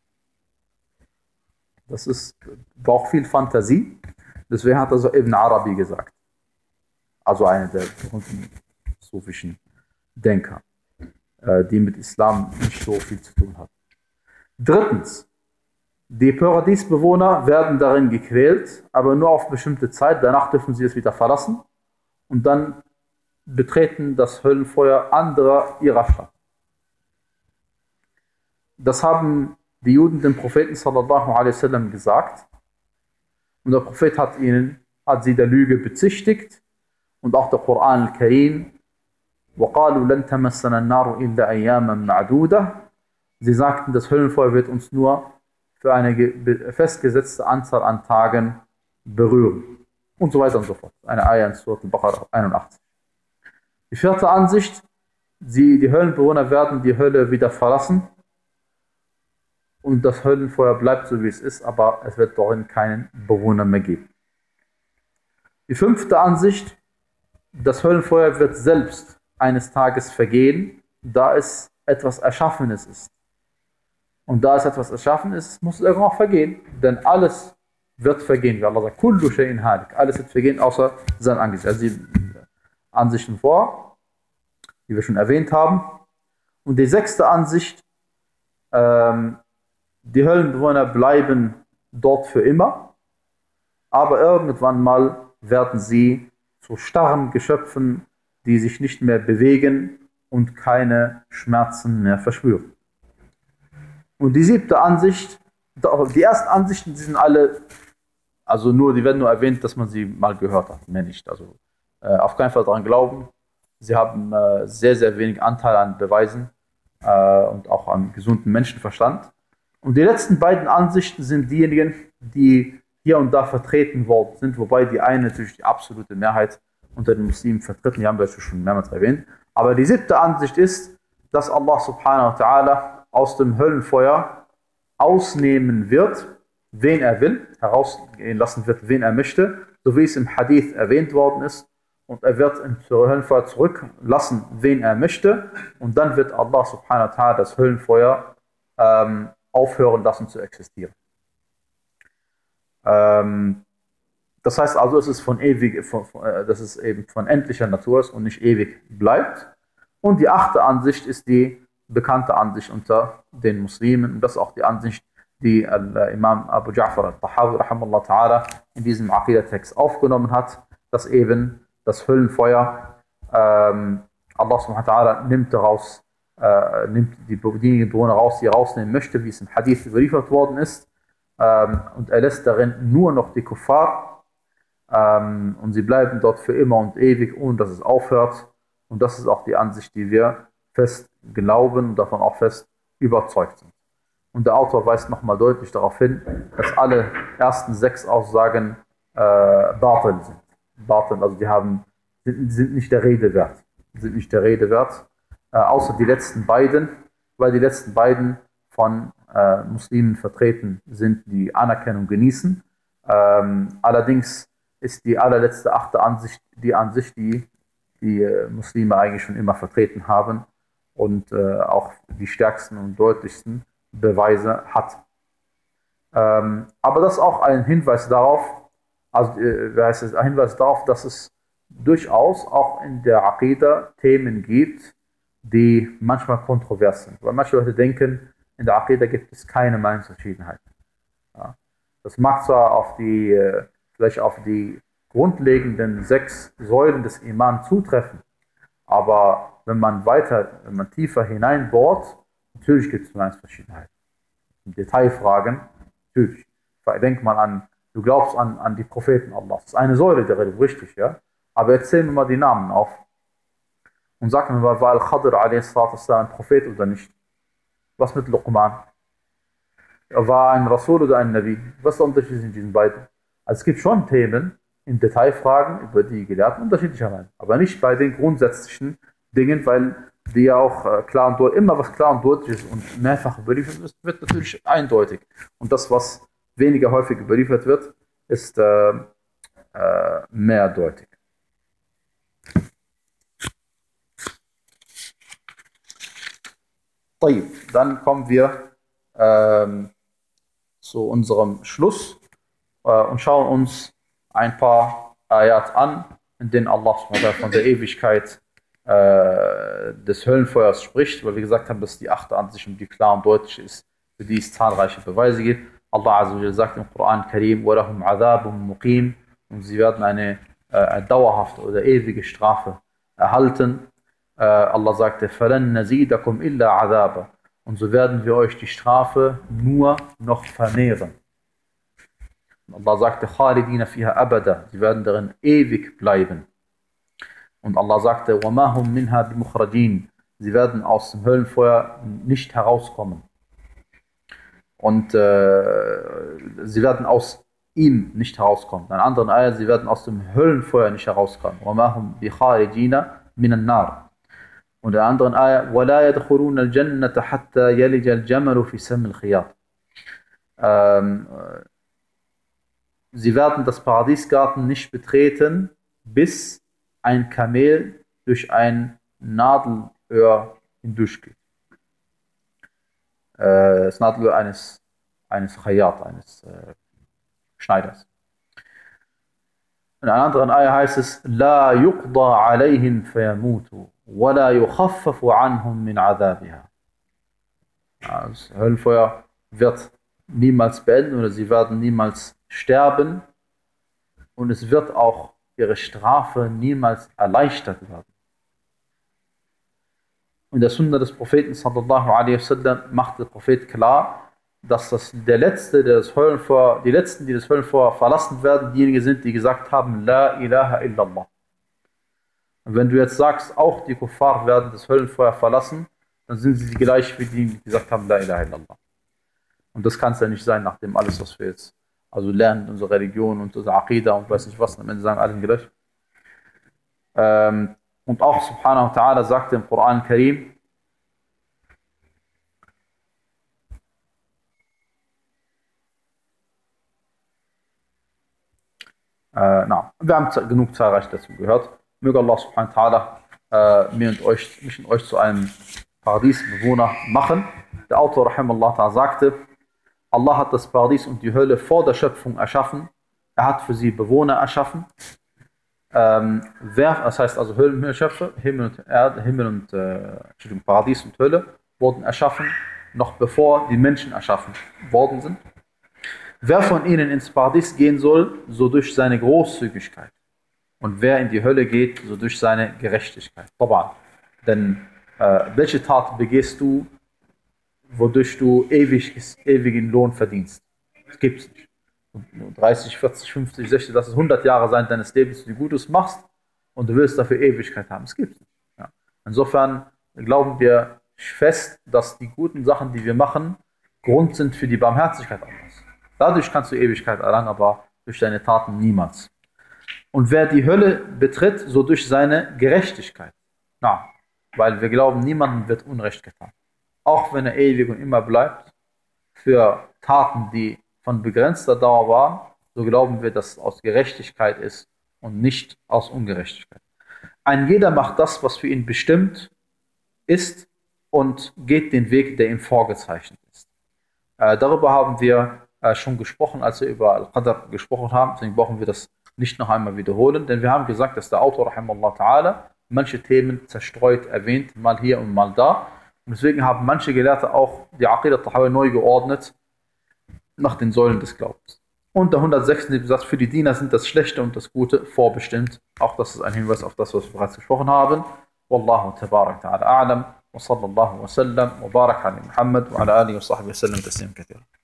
Das braucht viel Fantasie, deswegen hat also Ibn Arabi gesagt, also einer der berühmten sufischen Denker, die mit Islam nicht so viel zu tun hat. Drittens, die Paradiesbewohner werden darin gequält, aber nur auf bestimmte Zeit, danach dürfen sie es wieder verlassen und dann betreten das Höllenfeuer anderer ihrer Stadt. Das haben die Juden dem Propheten sallallahu alaihi wasallam gesagt, und der Prophet hat sie der Lüge bezichtigt, und auch der Koran al-Karim وَقَالُوا لَن تَمَسَّنَا النَّارُ إِلَّا أَيَّامًا مَعْدُودَةً. Sie sagten, das Höllenfeuer wird uns nur für eine festgesetzte Anzahl an Tagen berühren. Und so weiter und so fort. Eine Ayah in Surat al-Baqarah 81. Die vierte Ansicht, die Höllenbewohner werden die Hölle wieder verlassen und das Höllenfeuer bleibt so wie es ist, aber es wird darin keinen Bewohner mehr geben. Die fünfte Ansicht, das Höllenfeuer wird selbst eines Tages vergehen, da es etwas Erschaffenes ist. Und da es etwas erschaffen ist, muss es irgendwann auch vergehen. Denn alles wird vergehen. Wie Allah sagt, Kullu shay'in halik. Alles wird vergehen, außer sein Angesicht. Also die Ansichten vor, die wir schon erwähnt haben. Und die sechste Ansicht, die Höllenbewohner bleiben dort für immer. Aber irgendwann mal werden sie zu starren Geschöpfen, die sich nicht mehr bewegen und keine Schmerzen mehr verspüren. Und die siebte Ansicht, die ersten Ansichten, die sind alle, also die werden nur erwähnt, dass man sie mal gehört hat, mehr nicht. Also auf keinen Fall daran glauben. Sie haben sehr, sehr wenig Anteil an Beweisen und auch an gesunden Menschenverstand. Und die letzten beiden Ansichten sind diejenigen, die hier und da vertreten worden sind, wobei die eine natürlich die absolute Mehrheit unter den Muslimen vertreten, die haben wir schon mehrmals erwähnt. Aber die siebte Ansicht ist, dass Allah subhanahu wa ta'ala aus dem Höllenfeuer ausnehmen wird, wen er will, herausgehen lassen wird, wen er möchte, so wie es im Hadith erwähnt worden ist. Und er wird ins Höllenfeuer zurücklassen, wen er möchte. Und dann wird Allah subhanahu wa ta'ala das Höllenfeuer aufhören lassen zu existieren. Das heißt also, es ist dass es eben von endlicher Natur ist und nicht ewig bleibt. Und die achte Ansicht ist die bekannte Ansicht unter den Muslimen. Und das ist auch die Ansicht, die Imam Abu Ja'far al-Tahawi rahimahullah ta'ala in diesem Aqidah-Text aufgenommen hat, dass eben das Höllenfeuer, Allah subhanahu wa ta'ala nimmt diejenigen Bewohner raus, die er rausnehmen möchte, wie es im Hadith überliefert worden ist. Und er lässt darin nur noch die Kuffar und sie bleiben dort für immer und ewig, ohne dass es aufhört. Und das ist auch die Ansicht, die wir fest glauben und davon auch fest überzeugt sind. Und der Autor weist nochmal deutlich darauf hin, dass alle ersten 6 Aussagen Batil sind. Batil, also sind nicht der Rede wert. Sind nicht der Rede wert, außer die letzten beiden, weil die letzten beiden von Muslimen vertreten sind, die Anerkennung genießen. Allerdings ist die allerletzte 8. Ansicht die Ansicht, die Muslime eigentlich schon immer vertreten haben und auch die stärksten und deutlichsten Beweise hat. Aber das ist auch ein Hinweis darauf, ein Hinweis darauf, dass es durchaus auch in der Aqidah Themen gibt, die manchmal kontrovers sind. Weil manche Leute denken, in der Aqidah gibt es keine Meinungsverschiedenheiten. Ja. Das mag zwar vielleicht auf die grundlegenden 6 Säulen des Iman zutreffen, aber wenn man tiefer hineinbohrt, natürlich gibt es Meinungsverschiedenheiten. Detailfragen, natürlich. Denk mal an, du glaubst an die Propheten Allahs. Das ist eine Säule der Religion, richtig, ja? Aber erzähl mir mal die Namen auf. Und sag mir mal, war Al-Khadr a.s. ein Prophet oder nicht? Was mit Luqman? War ein Rasul oder ein Nabi? Was ist der Unterschied zwischen diesen beiden? Also es gibt schon Themen in Detailfragen, über die Gelehrten unterschiedlicher Meinung. Aber nicht bei den grundsätzlichen Dingen, weil die ja auch immer was klar und deutlich ist und mehrfach überliefert ist, wird natürlich eindeutig. Und das, was weniger häufig überliefert wird, ist mehrdeutig. Dann kommen wir zu unserem Schluss und schauen uns ein paar Ayat an, in denen Allah von der Ewigkeit des Höllenfeuers spricht, weil wir gesagt haben, dass die 8. Ansicht, die klar und deutlich ist, für die es zahlreiche Beweise gibt. Allah Azza wa Jalla sagt im Koran Karim, وَلَهُمْ عَذَابٌ مُقِيمٌ, und sie werden eine dauerhafte oder ewige Strafe erhalten. Allah sagte, فَلَنْ نَزِيدَكُمْ إِلَّا عَذَابًا, und so werden wir euch die Strafe nur noch vermehren. Und Allah sagte, خَالِدِينَ فِيهَا أَبَدًا, sie werden darin ewig bleiben. Und Allah sagte, وَمَا هُمْ مِنْهَا بِمُخْرَجِينَ. Sie werden aus dem Höllenfeuer nicht herauskommen. Und sie werden aus ihm nicht herauskommen. In einer anderen Ayah, sie werden aus dem Höllenfeuer nicht herauskommen. وَمَا هُمْ بِخَارِجِينَ مِنَ النَّارِ. Und in der anderen Ayah, وَلَا يَدْخُلُونَ الْجَنَّةَ حَتَّى يَلِجَ الْجَمَلُ فِي سَمِّ الْخِيَاطِ. Sie werden das Paradiesgarten nicht betreten, bis ein Kamel durch ein Nadelöhr hindurchgeht. Das Nadelöhr eines Khayyat, eines Schneiders. In einer anderen Ayah heißt es, لا يقضى عليهم فيموتوا ولا يخفف عنهم من عذابها. Das Höllenfeuer wird niemals beenden oder sie werden niemals sterben und es wird auch ihre Strafe niemals erleichtert werden. Und der Sunna des Propheten sallallahu alaihi wasallam macht der Prophet klar, dass die Letzten, die das Höllenfeuer verlassen werden, diejenigen sind, die gesagt haben, La ilaha illallah. Und wenn du jetzt sagst, auch die Kuffar werden das Höllenfeuer verlassen, dann sind sie gleich wie die, die gesagt haben, La ilaha illallah. Und das kann es ja nicht sein, nachdem alles, was wir jetzt lernen, unsere Religion und unsere Aqidah und weiß nicht was, am Ende sagen alle gleich. Und auch Subhanahu wa ta'ala sagt im Koran Karim, wir haben genug zahlreich dazu gehört. Möge Allah Subhanahu wa ta'ala mich und euch zu einem Paradiesbewohner machen. Der Autor Rahimahullah ta'ala sagte, Allah hat das Paradies und die Hölle vor der Schöpfung erschaffen. Er hat für sie Bewohner erschaffen. Das heißt also Höllenschöpfe, Paradies und Hölle wurden erschaffen, noch bevor die Menschen erschaffen worden sind. Wer von ihnen ins Paradies gehen soll, so durch seine Großzügigkeit. Und wer in die Hölle geht, so durch seine Gerechtigkeit. Denn welche Tat begehst du, wodurch du ewigen Lohn verdienst? Das gibt es nicht. 30, 40, 50, 60, das ist 100 Jahre sein deines Lebens, die Gutes machst und du willst dafür Ewigkeit haben. Das gibt es nicht. Ja. Insofern glauben wir fest, dass die guten Sachen, die wir machen, Grund sind für die Barmherzigkeit Allahs. Dadurch kannst du Ewigkeit erlangen, aber durch deine Taten niemals. Und wer die Hölle betritt, so durch seine Gerechtigkeit. Weil wir glauben, niemandem wird Unrecht getan. Auch wenn er ewig und immer bleibt, für Taten, die von begrenzter Dauer waren, so glauben wir, dass es aus Gerechtigkeit ist und nicht aus Ungerechtigkeit. Ein jeder macht das, was für ihn bestimmt ist und geht den Weg, der ihm vorgezeichnet ist. Darüber haben wir schon gesprochen, als wir über Al-Qadr gesprochen haben, deswegen brauchen wir das nicht noch einmal wiederholen, denn wir haben gesagt, dass der Autor Rahimahullah ta'ala manche Themen zerstreut erwähnt, mal hier und mal da. Und deswegen haben manche Gelehrte auch die Aqidah Tahawi neu geordnet nach den Säulen des Glaubens. Und der 106. Satz, für die Diener sind das Schlechte und das Gute vorbestimmt. Auch das ist ein Hinweis auf das, was wir bereits gesprochen haben. Wallahu tabarak ta'ala a'lam wa sallallahu wa sallam wa barak ala Muhammad wa ala alihi wa sahbihi wa sallam taslim kathira.